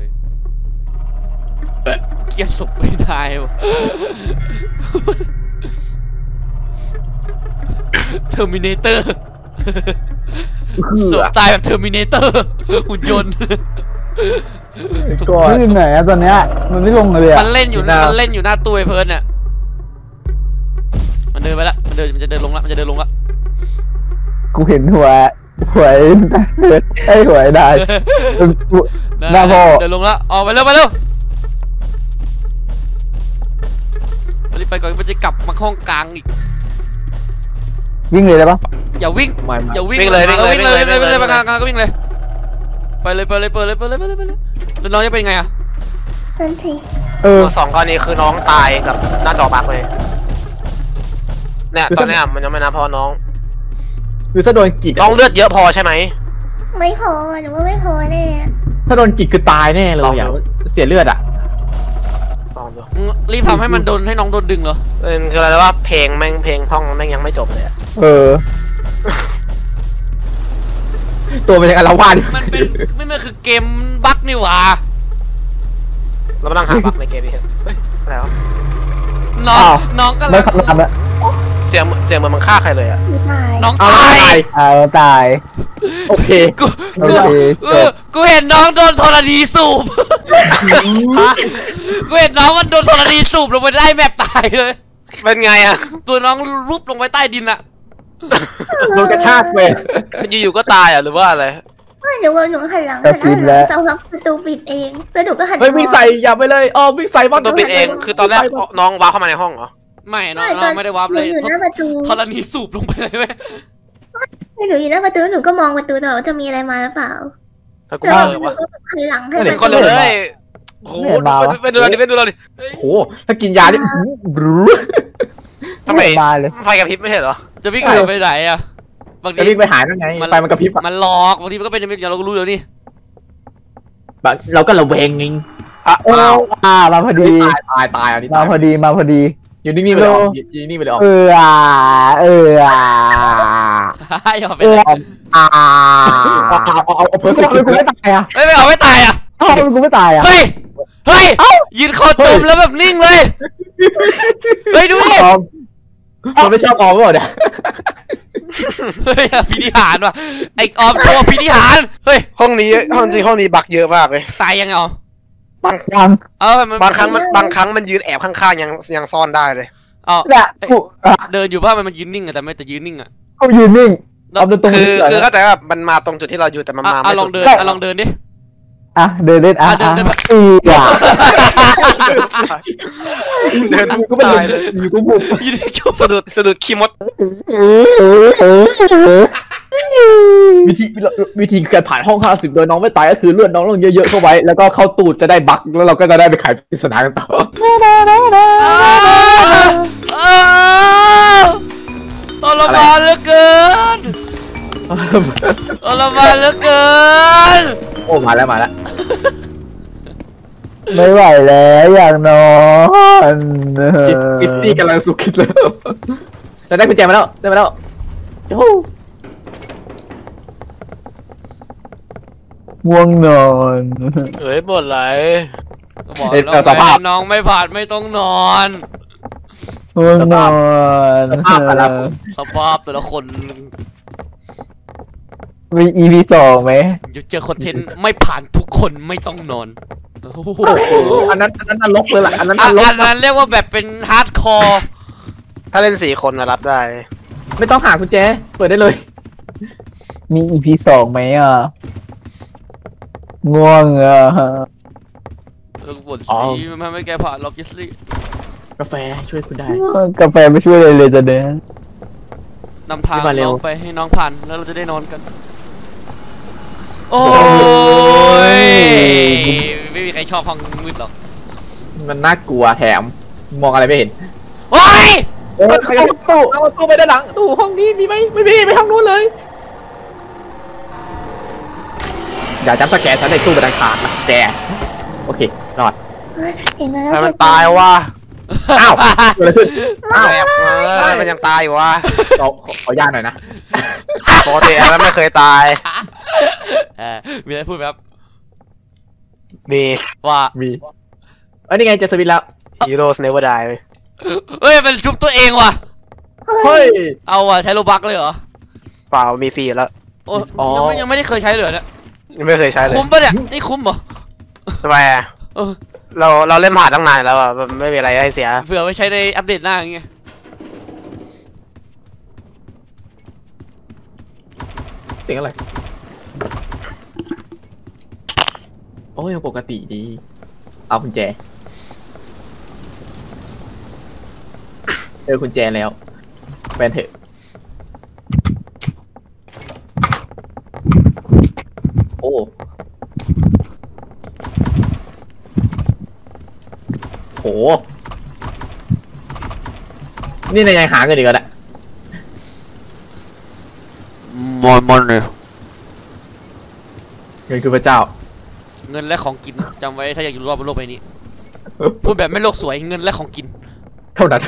เกลียดศพไม่ได้วะเทอร์มินเตอร์ศพตายแบบเทอร์มินเตอร์หุ่นยนต์
ก่อนที่ไหนอะตอนเนี้ยมันไม่ลงเลยอะ
มันเล่นอยู่หน้าตู้ไอ้เพิร์ดเนี่ยมันเดินไปละมันจะเดินลงละ
กูเห็นหัวไอ้หัวได้หน้าพ่อ
เดินลงละออกไปเร็วรีบไปก่อนมันจะกลับมาห้องกลางอีก
วิ่งเลยได้ปะ
อย่าวิ่ง
ไม่
อย่าวิ่ง
วิ่งเลย
ไปกลางก็วิ่งเลยไปเลยแล้วน้องจะเป็นไงอะ
นั่นสิ
ตัวสองกรณีคือน้องตายกับหน้าจอบั๊กเลยเนี่ยตอนเนี้ยมันยังไม่นับเพราะน้อง
คือถ้าโดนกีด
น้องเลือดเยอะพอใช่ไหม
ไม่พอหนูว่าไม่พอแน่
ถ้าโดนกีดคือตายแน่เลยอย่าเสียเลือดอ่ะ
ลองดู
รีบทำให้มันโดนให้น้องโดนดึงเหรอ
คืออะไรว่าเพลงท่องแม่งยังไม่จบเลย
ตัวมันยังอารวาส
มันเป็นไม่คือเกมบั๊กนี่หว่า
เรามานั่งหาบั๊กในเกมนี้เฮ้ยอะไรวะ
น้องกำลั
ไม่
ง
ทำงานละ
เสียงเหมือนมันฆ่าใครเลยอะ
หนูตาย
น้อง
เอา
ตาย
ตาย
โอเค
กูเห็นน้องโดนธรณีสูบ กูเห็นน้องมันโดนธรณีสูบลงไปได้แบบตายเลย
เป็นไงอะ
ตัวน้องรุบลงไปใต้ดินอะ
โดนกระชากไป
อยู่ๆก็ตายอะหรือว่าอะไร
ไม่หนูว่าหนูหันหลังเสาครับประตูปิดเองแล้วหนูก็หัน
เฮ้ยวิ่งใส่อย่าไปเลยวิ่งใส่บ้าง
ตัวปิดเองคือตอนแรกน้องว้าวเข้ามาในห้องเหรอ
ไม่น้องไม่ได้วาร์ปเลย
อยู่หน้าประตู
ธรณีสูบลงไปเลยเว้ย
หนูอยู่หน้าประตูหนูก็มองประตูตลอดว่าจะมีอะไรมาหรือเปล่า
ถ้ากู
แล้ว
เจ
ห
อ
นู
วะ
ก็หันหลังให้
เด็
มั
ก
น
คนเลยโอ้โหไปดูเราดิ
โอ้ถ้ากินยานี่บรู
ทำไม
มาเลย
ไฟกระพริบไม่ใช่เหรอ
จะวิ่งไปไหนอะบางที
จะวิ่งไปหานั่นไงไฟมันกระพริบ
มันหลอกบางทีมันก็เป็นอย่างเราก็รู้เดี๋ยวนี้
เราก็ระแวงไง
มาพอดี
ตายอันนี้
มาพอดี
อยู่นิ่งๆไปเลยอยู่นิ่งๆไปเลย
ยอมไปเลย
เอาเพิ่มเลยกูไม่ตายอ่ะ
ไม่เอาไม่ตายอะ
กูไม่ตายอ่ะ
เฮ้ยยืนคอจมแล้วแบบนิ่งเลยเฮ้ยดูดิ
มันไม่ชอบออมหรอเนี่ย
เฮ้ยพิธีหารว่ะไอออมโชว์พิธีหารเฮ้ย
ห้องนี้บักเยอะมากเลย
ตายยังไงอ๋อ
ยัง
บาง
ครั้งมันยืนแอบข้างๆยังซ่อนได้เลย
เนี่ยกู
เดินอยู่ว่ามันยืนนิ่งอะแต่ไม่แต่ยืนนิ่งอะ
กูยืนนิ่งเอาตรง
คือเข้าใจว่ามันมาตรงจุดที่เราอยู่แต่มันมาไม่
ลอ
สุ
ง
ด
เดินลองเดินดิ
เดินเล่น
เดิน
กูไม่ตายเลยกูบุก
ยืนจุ๊บ
สะดุดขี้มด
วิธีการผ่านห้อง50โดยน้องไม่ตายก็คือเลือดน้องลงเยอะๆเข้าไว้แล้วก็เข้าตูดจะได้บักแล้วเราก็จะได้ไปขายปริศนากันต่อ
ทรมานเหลือเกินทรมานเหลือเกิน
โอ้มาแล้ว
ไม่ไหวแล้วอยากนอน
คริสตี้กำลังสุขิดแล้วจะได้กุญแจมาแล้วได้มาแล้วโอ้
ง่วงนอน
เฮ้ยบ่นไร
บอกแล้วไงน้องไม่ผ่านไม่ต้องนอน
ง่วงนอน
สภาพแต่ละคน
มี EP 2ไหม
เจอคอนเทนต์ไม่ผ่านทุกคนไม่ต้องนอน
อันนั้นนรกเลยล่ะอันนั้นน
อัน
รก
นั้นเรียกว่าแบบเป็นฮาร์ดคอร์
ถ้าเล่น4 คนรับได้
ไม่ต้องหากุญแจเปิดได้เลย
มี EP 2ไหมง่วง
บ่นสิมันไม่แกผ่านหรอกกิสลี่
กาแฟช่วยคุณได้
กาแฟไม่ช่วยเลยจะเนี้ย
นำทางน้องไปให้น้องผ่านแล้วเราจะได้นอนกันโอ้ยไม่มีใครชอบห้องมืดหรอก
มันน่ากลัวแถมมองอะไรไม่เห็น
โอ้ย
เข้าตู้
เอาตู้ไปด้านหลังตู้ห้องนี้มีไหมไม่มีไปห้องนู้นเลยอย่าจำสแกนฉันในตู้ไปดังขาดนะแกโอเครอด
เฮ้ยเห็นแล้ว
ให้มันตายวะ
อ้าวเกิดอะไรขึ้นอ้าว
แอบมันยังตายอยู่วะ
ขอยาตหน่อยนะ
ปกติแอบไม่เคยตาย
มีอะไรพูดไหมครับ
มี
ว่า
มีนี่ไงเจอสวิตแล้ว
Heroes Never Die เว้ย
เฮ้ยมันชุบตัวเองว่ะ
เฮ้ย
เอาว่ะใช้โลบักเลยเหรอ
เปล่ามีฟรีแล้ว
โอ้ยังไม่ได้เคยใช้เลยเนี่ย
ยังไม่เคยใช้เลย
คุ้มปะเนี่ยนี่คุ้มเหรอ
ทำไมอะ
เออ
เราเล่นผ่านตั้งนานแล้วอะไม่มีอะไรให้เสีย
เผื่อไว้ใช้ในอัปเดตหน้าอย่างเงี้ย
เสียงอะไรโอ้ยยังปกติดีเอากุญแจเจอกุญแจแล้วแฟนเถอะโอ้โหนี่นายยังหาเงินอีกแล้วนะ
มอนเลย
เงินคือพระเจ้า
เงินและของกินจำไว้ถ้าอยากอยู่รอดบนโลกใบนี้ พูดแบบไม่โลกสวยเงินและของกิน
เท่านั้น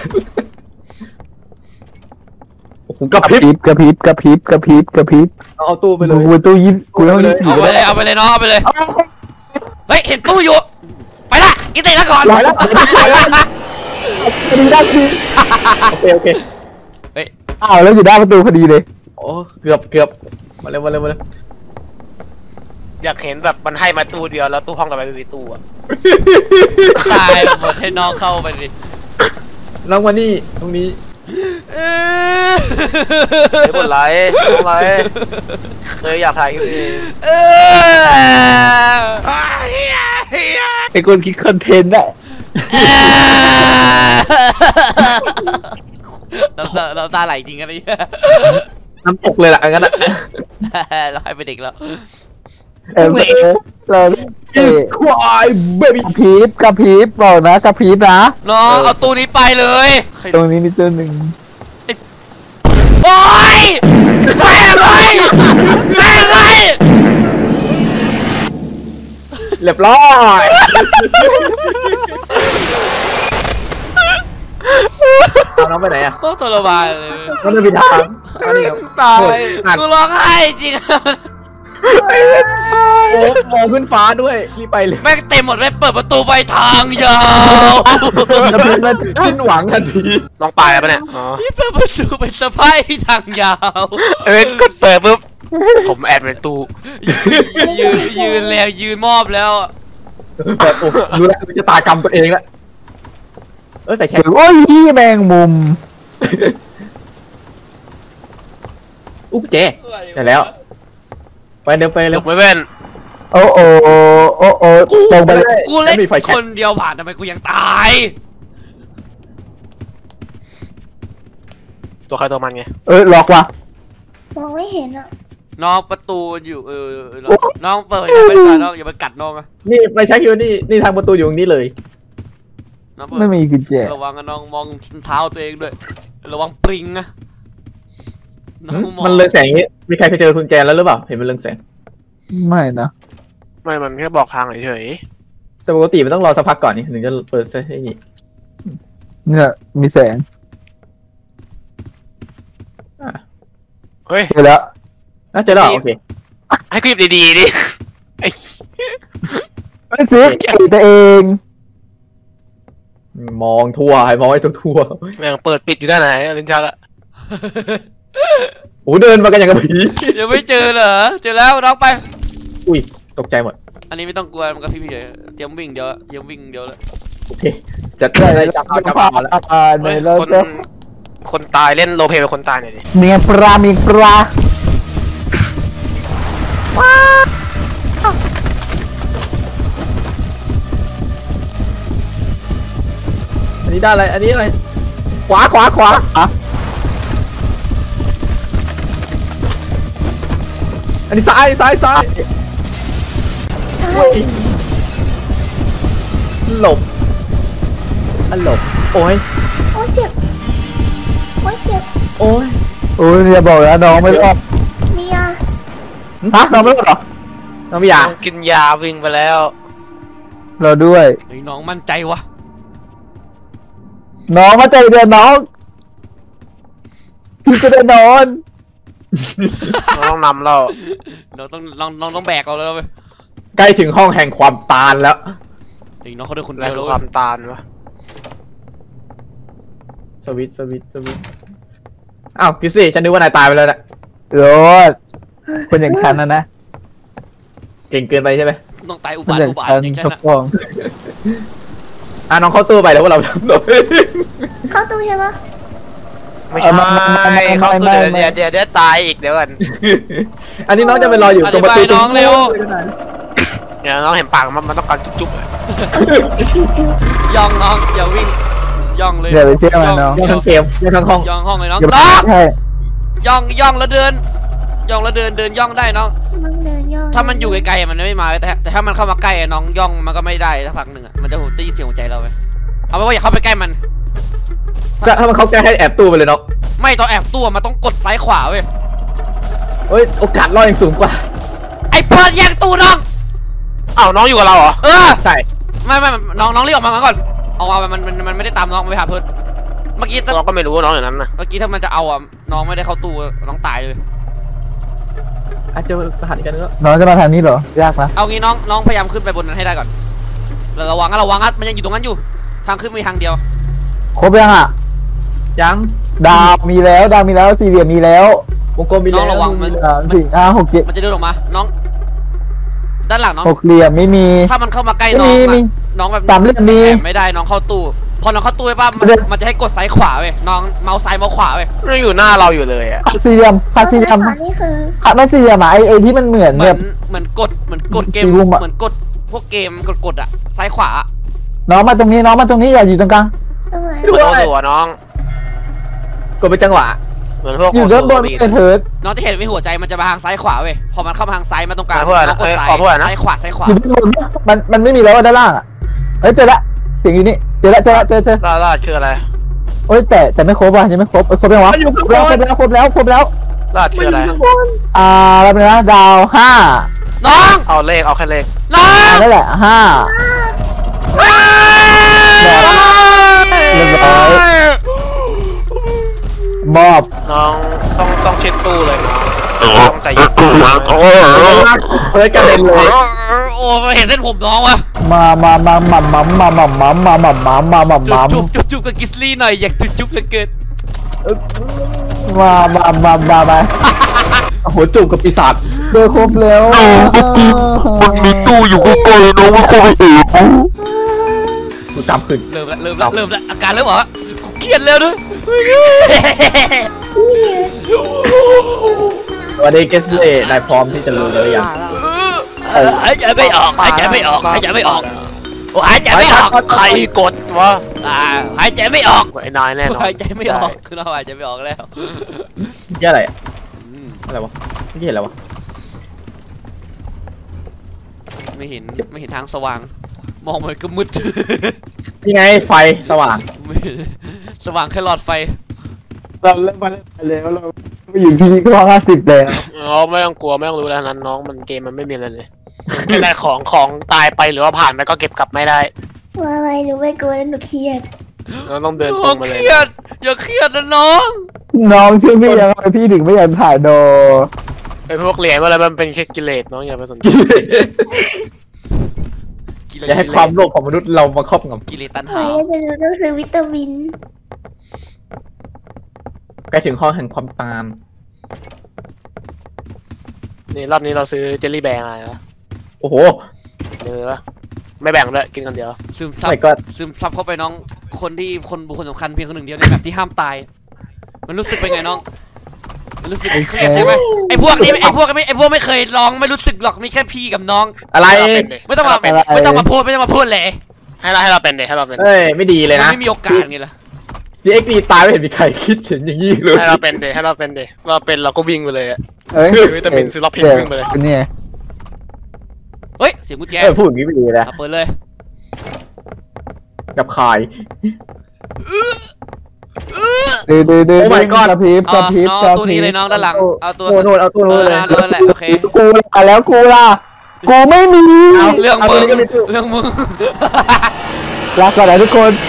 โอ้โหกระ
กระ
พริบ
พริบกระพริบกระพริบกระพริบกระพริบ
เอาตู้ไปเลย
กูตู้ยิบกูต้องยิบสี
เอาไปเลยเอาไปเลยเนาะเอาไปเลยเฮ้ยเห็นตู้อยู่ไปละกินเตะละก่อน
ร้อยแล้วดีได้ดีโอเค
อ้าวแล้วอยู่ด้านประตูพอดีเลย
โอ้เกือบมาเร็ว
อยากเห็นแบบมันให้มาตู้เดียวแล้วตู้ห้องต่อไปไม่มีตู้อะ
ตายหมดให้น้องเข้าไปดิ
น้องมานี่ตรงนี้
ไม่เป็นไรไม่เป็นไรเลยอยากถ่ายคลิปนี้
ไอ้คนคิดคอนเทนต์อะ
เราตาไหลจริงกันเลย
น้ำตกเลยล่ะงั้นอ่ะ
เราให้ไปเด็กแล้ว
เรา
ควายเบบี้
กระพริบกระพริบบอกนะกระพริบนะ
น้องเอาตู้นี้ไปเลย
ตรงนี้มีตัวหนึ่ง
โอ๊ยแม่เลยแม่เลย
เรียบร้อยเอาน้องไปไหนอ่ะ
โคตรทรมานเลย
มันไม่มีทางอันนี้
ตาย
กูร้องไห้จริง
โอ้มองขึ้นฟ้าด้วยรีบไปเลย
แม่งเต็มหมดเลยเปิดประตูไปทางยาว
กระพริบมา
สิ้นหวังทันที
ลองปลายแล้วปะเนี่ยอ๋อ
นี่เปิดประตูไปสะพายทางยาว
กดเปิดปุ๊บผมแอดในตู้
ยืนแล้วยืนมอบแล้ว
แบบโอ้รู้แล้วชะตากรรมตัวเองแล้วแต่แค่
โอ้ยยี่แมงมุม
อุ๊กเจได้แล้วไปเร็ว
ลุกไม่เป็น
โอ้โอ้โอ้โอ้ตรงไปเลย
กูเล่นคนเดียวผ่านทำไมกูยังตาย
ตัวใครตัวมันไง
ล็อกว่ะ
มองไม่เห็นอ่ะ
น้องประตูอยู่น้องเปิดอย่าไปกัดน้องอย่าไปกัดน้องอะ
นี่ไปใช้คิวนี่ทางประตูอยู่ตรงนี้เลย
น้องเปิ
ไม่
ด
มีกุญแจ
ระวังนะน้องมองเท้าตัวเองด้วยระวังปริงนะน้องมอง
มันเรืองแสงนี้มีใครเคยเจอคุณแจแล้วหรือเปล่าเห็นมันเรืองแสง
ไม่นะ
ไม่มันแค่บอกทางเฉย
แต่ปกติมันต้องรอสักพักก่อนนี่ถึงจะเปิดให้นี่
เนี่ยมีแสง
เฮ้ย
เจอแล้ว
น่าจะได้โอเค
ให้คลิปดีๆดิไอ้
ไม่ซื้อตัวเอง
มองทั่วให้มองให้ทั่ว
แม่งเปิดปิดอยู่ด้านไหนลิ้นชักอะ
โอ้เดินมากันอย่างกับผี
ยังไม่เจอเหรอเจอแล้วน้องไป
อุ้ยตกใจหมด
อันนี้ไม่ต้องกลัวมันก็พี่เฉยเตรียมวิ่งเดี๋ยวแล้ว
โอเคจัดได้จับเอาแล้ว
ใน
เฮ้ย
เรา
คน
จะ
คนตายเล่นโรลเพลย์เป็นคนตายหน่อยดิ
เมียปลามีปลา
อันนี้ได้อะไรอันนี้อะไรขวา
อ่ะ
อันนี้ซ้ายหลบโอ้ย
โอ้เจ็บโอ๊ยเจ็บ
โอ้ย
โอ้ยอย่าบอกนะน้องไม่รอด
มียา
ฮะน้องไม่รอดเหรอ
น้องพี่ยา
กินยาวิ่งไปแล้ว
เราด้วย
ไอ้น้องมั่นใจวะ
น้องมาใจเดือนน้องพี่จะได้นอน
เราต้องนำเรา
เราต้องแบกเราแล้วเว้ย
ใกล้ถึงห้องแห่งความตานแล้ว
ไอ้น้องเขาเดินคน
แล้
เดียว ว
คือ
แล้ว
ค
เว้
วาย มตานวะ
สวิตช์อ้าวพี่ซี่ฉันนึกว่านายตายไปแล้วนะ
โรดคนอย่างฉันนะ
เก่งเกินไปใช่ไหม
ต้องตายอุ
คน
บาท
อย่าง
อุบาท
ฉัน
จริงๆ
ชอบ
นะ
ฟอง
น้องเข้าตู้ไปแล้วพวกเรา
เข้าตู้ใช่ปะ
ไม่ใช่เขาตัวเดี๋ยวตายอีกเดี๋ยวก่อน
อันนี้น้องจะไปรออยู่
อ
ตร
ธิ
งประ
บาย
ตู
น้องเร็ว
เดี๋ยวน้องเห็นปากมันต้องการจุ๊บ
จุ๊บ
ย่องน้องอย่าวิ่งย่องเลย
อย่าไปเชื่อมันน้อง
ยังทั้งเกมยังทั้งห้อง
ย่องห้องเลยน้อง
อย่าไป
น้อง
ใช่
ย่องแล้วเดินย่องแล้วเดินย่องได้น้อง
มึงเดินย่อ
ถ้ามันอยู่ไกลๆมันไม่มาแต่ถ้ามันเข้ามาใกล้น้องย่องมันก็ไม่ได้สักพักหนึ่งมันจะได้ยินเสียงหัวใจเราไปเอาไปว่าอย่าเข้าไปใกล้มัน
ถ้ามันเข้าใกล้ให้แอบตู้ไปเลยน้อง
ไม่ต้องแอบตัวมันต้องกดซ้ายขวาเว้ย
เฮ้ยโอกาสรอดยังสูงกว่า
ไอ้เพิร์ดแย่งตู้น้อง
อ้าวน้องอยู่กับเราเหรอ
ใช่
ไม่น้องรีบออกมาก่อนออกมามันไม่ได้ตามน้องไปหาเพิร์ดเมื่อกี้
เราก็ไม่รู้ว่าน้องอย่างนั้นนะ
เมื่อกี้ถ้ามันจะเอาน้องไม่ได้เข้าตู้น้องตายเลย
อาจจะหันกันแล้ว
น้องจะมาทางนี้เหรอยากนะ
เอางี้น้องพยายามขึ้นไปบนนั้นให้ได้ก่อนระวังมันยังอยู่ตรงนั้นอยู่ทางขึ้นมีทางเดียว
ครบยังอ่ะ
ยัง
ดาวมีแล้วสี่เหลี่ยมมีแล้ว
วงกลมมี
น้องระวังมัน
3 4 5 6 7
มันจะเดินออกมาน้อง ด้านหลังน้อง
6เหลี่ยมไม่มี
ถ้ามันเข้ามาใกล้
ไม่
น้อง
มี
น้องแบบ
3เหลี่ยมมี
ไม่ได้น้องเข้าตู้พอน้องเข้าตู้ไปป่ะมันจะให้กดซ้ายขวาเว้ยน้องเมาส์ซ้ายเมาส์ขวาเว้ย
มันอยู่หน้าเราอยู่เลยอ่ะ
สี่เหลี่ยมขาดสี่เหลี่ยม
ขวานี่คือ
ขาดไม่สี่เหลี่ยมอ่ะไอที่มันเหมือน
เหมื
แบ
อน
บ
เหมือนกดเกม
สี่มุมอะ
เหมือนกดพวกเกมกดอะซ้ายขวา
น้องมาตรงนี้อย่าอยู่ตรงกลาง
ตรงไหน
มันโดนหัวน้อง
กดไปจังหวะ
เหมือนพวก
อยู่ด้านบน
นี่
เถิด
น้องจะเห็นว่าหัวใจมันจะมาทางซ้ายขวาเว้ยพอมันเข้ามาทางซ้ายมาตรงกลาง
อ่ะพวกอะไร
น้องกดซ้าย
พวกอะไรนะ
ซ้ายขวา
อยู่ด้านบนมันไม่มีแล้วด้านล่างอ่ะเอ้ยเจอละเสียงอยู่นี่เจอ
ลาดคืออะไร
โอ้ยแต่ไม่ครบว่ะยังไม่ครบครบยังวะครบแล้ว
ลาดคืออะไร
แล้วเป็นนะดาว5
น้อง
เอาเลขเอาแค่เลข
น้อง
นั่นแหละ5เรียบร้อยมอบ
น้องต้องเช็ดตู้เลยต้องใจเย็น
เฮ้ยกระเด็นเลย
โอ้เห็นเส้นผมน้องวะ
มา
จุบกับกิสลี่หน่อยอยากจุบเหลือเกิน
มา
โหจูบกับปีศาจ
โดยครบแล้ว
มันมีตู้อยู่ใกล้ๆน้องมันเข้าไปเอง
กูจำขึ้น
เริ่มละอาการเริ่มออกกูเครียดแล้วด้วย
สวัสดีเกสเล่นายพร้อมที่จะลุยแล้วหรือยัง
หายใจไม่ออกโอ้หายใจไม่ออก
ใครกดวะ
หายใจไม่ออก
ไอ้นายแน่นอน
หายใจไม่ออกคือเราหายใจไม่ออกแล้ว
นี่อะไรอะอะไรวะไม่เห็นแล้ววะ
ไม่เห็นทางสว่างมองมันก็มืด
นี่ไงไฟสว่าง
สว่างแค่หลอดไฟ
เราเริ่มมาแล้วเราอยู่ที่กล้อง50แล้ว
อ๋อไม่ต้องกลัวไม่ต้องรู้แล้วนั้นน้องมันเกมมันไม่มีอะไรเลยแค่ได้ของตายไปหรือว่าผ่านไปก็เก็บกลับไม่ได้
ว่าอะไรหนูไม่กลัวหนูเครียด
เราต้องเดินต
น้
ร
อง
งมา
เค
เลย
รียดอย่าเครียดนะน้อง
น้องชื่อพี่ยังไงพี่ถึงไม่อยากถ่ายโด
ไอ้พวกเหรียญอะไรมันเป็นแค่กิเลสน้องอย่าไปสนใจ
อย่าให้ความโลภของมนุษย์เรามาครอบง
กิเลสตัณ
ใคร
หา
จะหนูต้องซื้อวิตามิน
ำใกล้ถึงห้องแห่งความตาม
นี่รอบนี้เราซื้อเจลลี่แบงอะไรวะ
โอ้โห
เนื้อไม่แบ่งด้วยกินกันเดียว
ซึมซับ
ไม่ก็
ซึมซับเข้าไปน้องบุคคลสำคัญเพียงคนหนึ่งเดียวในแบบที่ห้ามตาย มันรู้สึกเป็นไงน้อง มันรู้สึกเครียดใช่ไหมไอ้พวกไม่เคยลองไม่รู้สึกหรอกมีแค่พี่กับน้อง
อะไร
ไม่ต้องมาพูดเลย
ให้เราเป็นเดให้เราเป็น
เอ้ยไม่ดีเลย
มัน
นะ
ไม่มีโอกาสไงล่ะ
DXD ตายไม่เห็นมีใครคิดเห็นอย่างนี้เลย
ให้เราเป็นเดเราเป็นเราก็วิ่งไปเลยอะ
เอ้ย
วิตามินซื้อล็อกเพนวิ่งไปเลย
นี่
เฮ้ยเสียงกุญแจ
พูดอย่างนี้ไม่ดีนะ
เปิดเลย
กับใคร
ดื้อ
Oh my god
กระพริบกระพริบ
น้อง
กระ
ตัว
พริ
นี้
บ
เลยน้องด้านหลังเอาตัว
โน่นเอาตัวโน่นเลย
นั่นแหละโอเค
กูล่ะแล้วกูล่ะกูไม่มี
เรื่องมึงเรื่องมึง
ลาก่อนนะทุกคน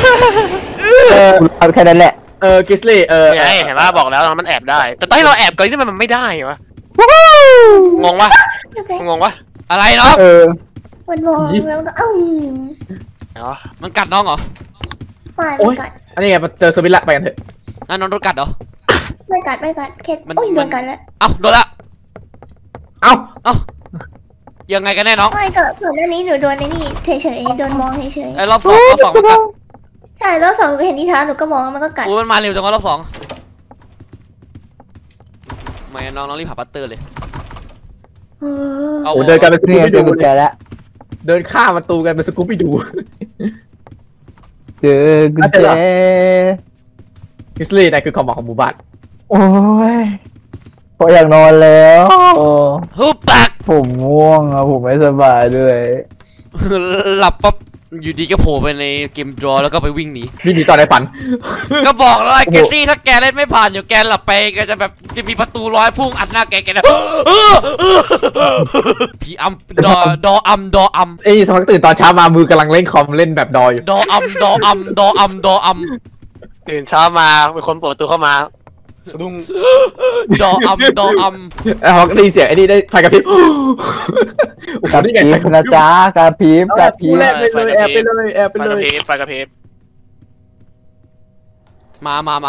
แค่นั้นแหละ
กิสลี่
ไงเห็นป่ะบอกแล้วมันแอบได้ แต่ตอนที่เราแอบก่อนที่มันไม่ได้วะงงปะงงปะ
อะไรน้อง
มันมองแล้วก็
เหรอ
มันกัดน้องเหรอ
ไม่กัด
อันนี้ไงเจอสวิตละไปกันเถอะ
นั่นน้องโดนกัดเหรอ
ไม่กัดแค่โอ้ยโดนกัดแล้ว
เอ้าโดนละ
เอ้า
ยังไงกันแน่น้อง
ไม่ก็ก่อนหน้านี้หนูโดนในนี่เฉยๆโดนมองเฉย
ไอ้รอบสองมันกัด
ๆใช่แล้ว2หนูก็เห็นที่เท้าหนูก็มองแล้วมันก็กัด
อู้มันมาเร็วจังวะรอบสองไม่น้องรีบหาปัตเตอร์เลย
โอ้เดินกันเป็นสกู
นี่
ปี้
เจ
ดู
อกุญแจแล้ว
เดินข้ามประตูกันเป็นสกูปี้ดู
เจอกุญแจ
กิสลี่นายคือความหวังของหมู่บ้าน
โอ้ยพออยากนอนแล้วโอ้
ฮึบปาก
ผมง่วงอะผมไม่สบายด้วย
หลับปั๊บอยู่ดีก็โผล่ไปในเกมดรอแล้วก็ไปวิ่งหนี
นี่ดีตอนในฝัน
ก็บอกแล้วไอ้เกตตี้ถ้าแกเล่นไม่ผ่านอยู่แกหลับไปแกจะแบบจะมีประตูร้อยพุ่งอัดหน้าแกนะพี่อัมดออัม
เอ้ยสมัครตื่นตอนเช้ามามือกำลังเล่นคอมเล่นแบบดออยู่
ดออัม
ตื่นเช้ามาเป็นคนเปิดประตูเข้ามาสะดุ้ง
ดออัม
แล้วเขาก็ได้เสียงไอ้นี่ได้ไฟกระพริบ
กระพริบนะจ๊ะกระพริบกระพริบ
แอบไปเลยแอบไปเลยแอบไป
ไฟก
เล
ระ
ย
พริบไฟกระพริบ
มา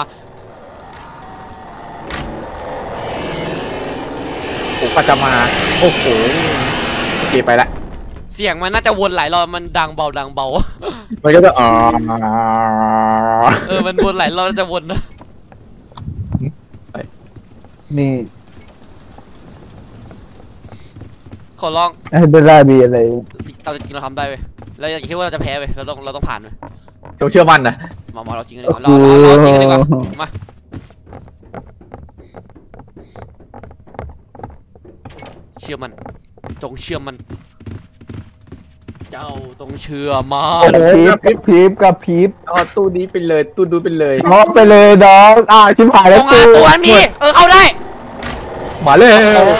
ผมก็จะมาโอ้โหโอเคไปละ
เสียงมันน่าจะวนหลายรอบมันดังเบา
มันก็จะ
มันวนหลายรอบจะวนนะ
นี่
ขอลอง
ไอ้เบลล่ามีอะไร
เอาจริงเราทำได้เว้ยแล้วอย่าคิดว่าเราจะแพ้เว้ยเราต้องผ่านเว้ย
จงเชื่อมั่นนะ
มาเราจริงกันดีกว่าเราจริงกันดีกว่ามาเชื่อมันจงเชื่อมันเจ้าต้องเชื่อมั
ก
น
ระพริบกระพริบกระพริบ
ตู้นี้ไปเลยตู้ดูไปเลย
น้องไปเลยน้องชิบหาย
ต
แล้ว
รงงานตัวมีเข้าได้
มาเลย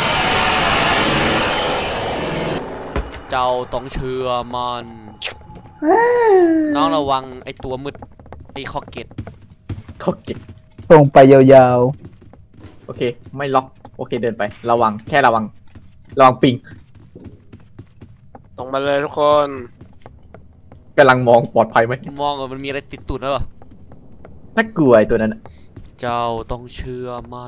เจ้าต้องเชื่อมันน้องระวังไอตัวมืดไอคอกเก็ต
เขาเก็บ
ตรงไปยาว
โอเคไม่ล็อกโอเคเดินไประวังแค่ระวังปิง
ตรงมาเลยทุกคน
กำลังมองปลอดภัยไหม
มองมันมีอะไรติดตูดแล้ว
น่ากลัวไอ้ตัวนั้น
เจ้าต้องเชื่อมัน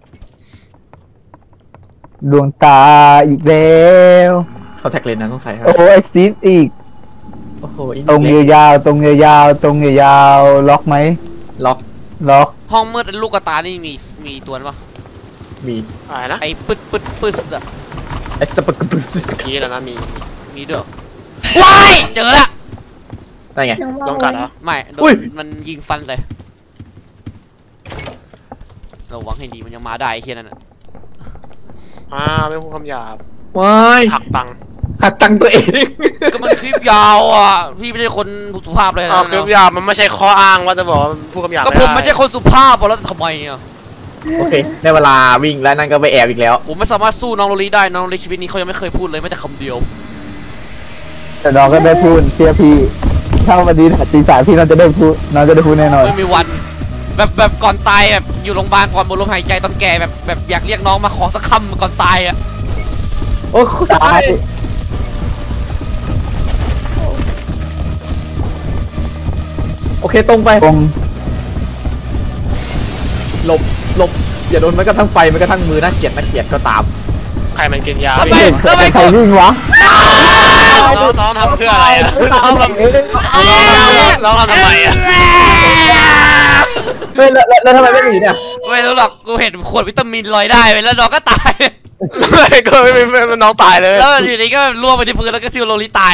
ๆดวงตาอีกแล้ว
เขาแท็กเลนนะต้องใส่ครับ
โอ้ยซีดอีก
โอ้โห
ตรงยาวๆตรงยาวๆตรงยาวๆล็อกไหม
ล็อก
ล็อก
ห้องมืดลูกกระตานี่มีตัวปะ
มี
อะไรนะ
ไอ้ปึ๊ดอะ
ไอ้สปาร์กส
มีแล้วนะมี
ด้วยว้ายเจอละ
ได้ไง
ลองกัดเหรอ
ไม่โด
อุ้ย
นมันยิงฟันใส่ระวังให้ดีมันยังมาได้ไอ้เชี่ยนั่นน่ะ
ไม่พูดคำหยาบ
ว้าย
หักตังค์
หักตังค์ตัวเอง
ก็มันคลิปยาวอ่ะพี่ไม่ใช่คนสุภาพเลยนะ
คำหยาบมันไม่ใช่ข้ออ้างว่าจะบอกว่าพูดคำหยาบ
ก็ผมไม่ใช่คนสุภาพแล้วทำไมอ่ะ
โอเคได้เวลาวิ่งแล้วนั่นก็ไปแอบอีกแล้ว
ผมไม่สามารถสู้น้องโรลี่ได้น้องโรลี่ชีวิตนี้เขายังไม่เคยพูดเลยแม้แต่คำเดียว
แต่น้องก็ได้พูดเชื่อพี่ถ้าวันนี้ตีสามพี่น้องจะได้พูดน้องจะได้พูดแน่นอน
ไม่มีวันแบบก่อนตายแบบอยู่โรงพยาบาลก่อนหมดลมหายใจตอนแก่แบบอยากเรียกน้องมาขอสักคำก่อนตายอ่ะ
โอ้ตายโอเคตรงไป
ตรง
หลบอย่าโดนมันกระทั่งไฟมันกระทั่งมือน่าเกลียดก็ตาม
ใครมันกินยา
ทำไม
ใครวิ่งวะ
น้องทำเพื่ออะไรอ่ะน้องทำทำไมอ่ะ
เฮ้ยแล้วทำไมไม่หนีเนี่ย
ไม่รู้หรอกกูเห็นขวดวิตามินลอยได้ไปแล้วน้องก็ตาย
ก็ไม่น้องตายเลย
แล้วอยู่ดีก็ล่วงไปที่พื้นแล้วก็ชื่อโรลี่ตาย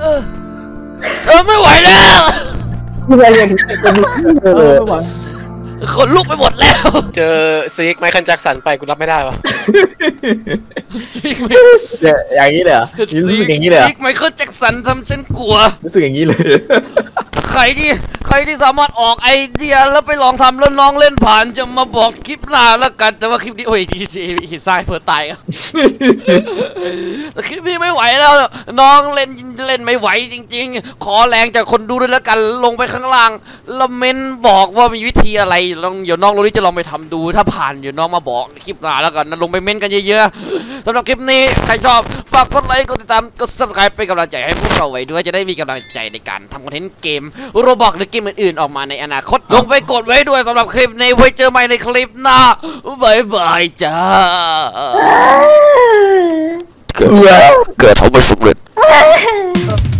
ฉันไม่ไหวแล้ว
พี่ไปอย่างนี้จะมีเลย
ขนลุกไปหมดแล้ว
เจอซีกไมเคิลแจ็คสันไปกูรับไม่ได้วะ
ซิกไม
อย่างนี้เลยเหรอรู้สึกอย่างนี้เลยเหรอ
ซิกไมเคิลแจ็คสันทำฉันกลัว
รู้สึกอย่างนี้เลย
ใครที่สามารถออกไอเดียแล้วไปลองทำแล้วน้องเล่นผ่านจะมาบอกคลิปหน้าแล้วกันแต่ว่าคลิปนี้โอ้ยดีจีหินทรายเพื่อตายครับแต่คลิปนี้ไม่ไหวแล้วน้องเล่นไม่ไหวจริงๆขอแรงจากคนดูด้วยแล้วกันลงไปข้างล่างแล้วเม้นบอกว่ามีวิธีอะไรลองเดี๋ยวน้องโรลี่จะลองไปทำดูถ้าผ่านเดี๋ยวน้องมาบอกคลิปหน้าแล้วกันนะลงไปเม้นกันเยอะๆสำหรับคลิปนี้ใครชอบฝากกดไลค์กดติดตามกด subscribe เป็นกำลังใจให้พวกเราไว้ด้วยจะได้มีกำลังใจในการทำคอนเทนต์เกมโรบอกหรือเกมอื่นๆออกมาในอนาคตลงไปกดไว้ด้วยสำหรับคลิปนี้ไว้เจอใหม่ในคลิปหน้าบายบายจ้า
เกิดทำไม่สำเร็จ
เออ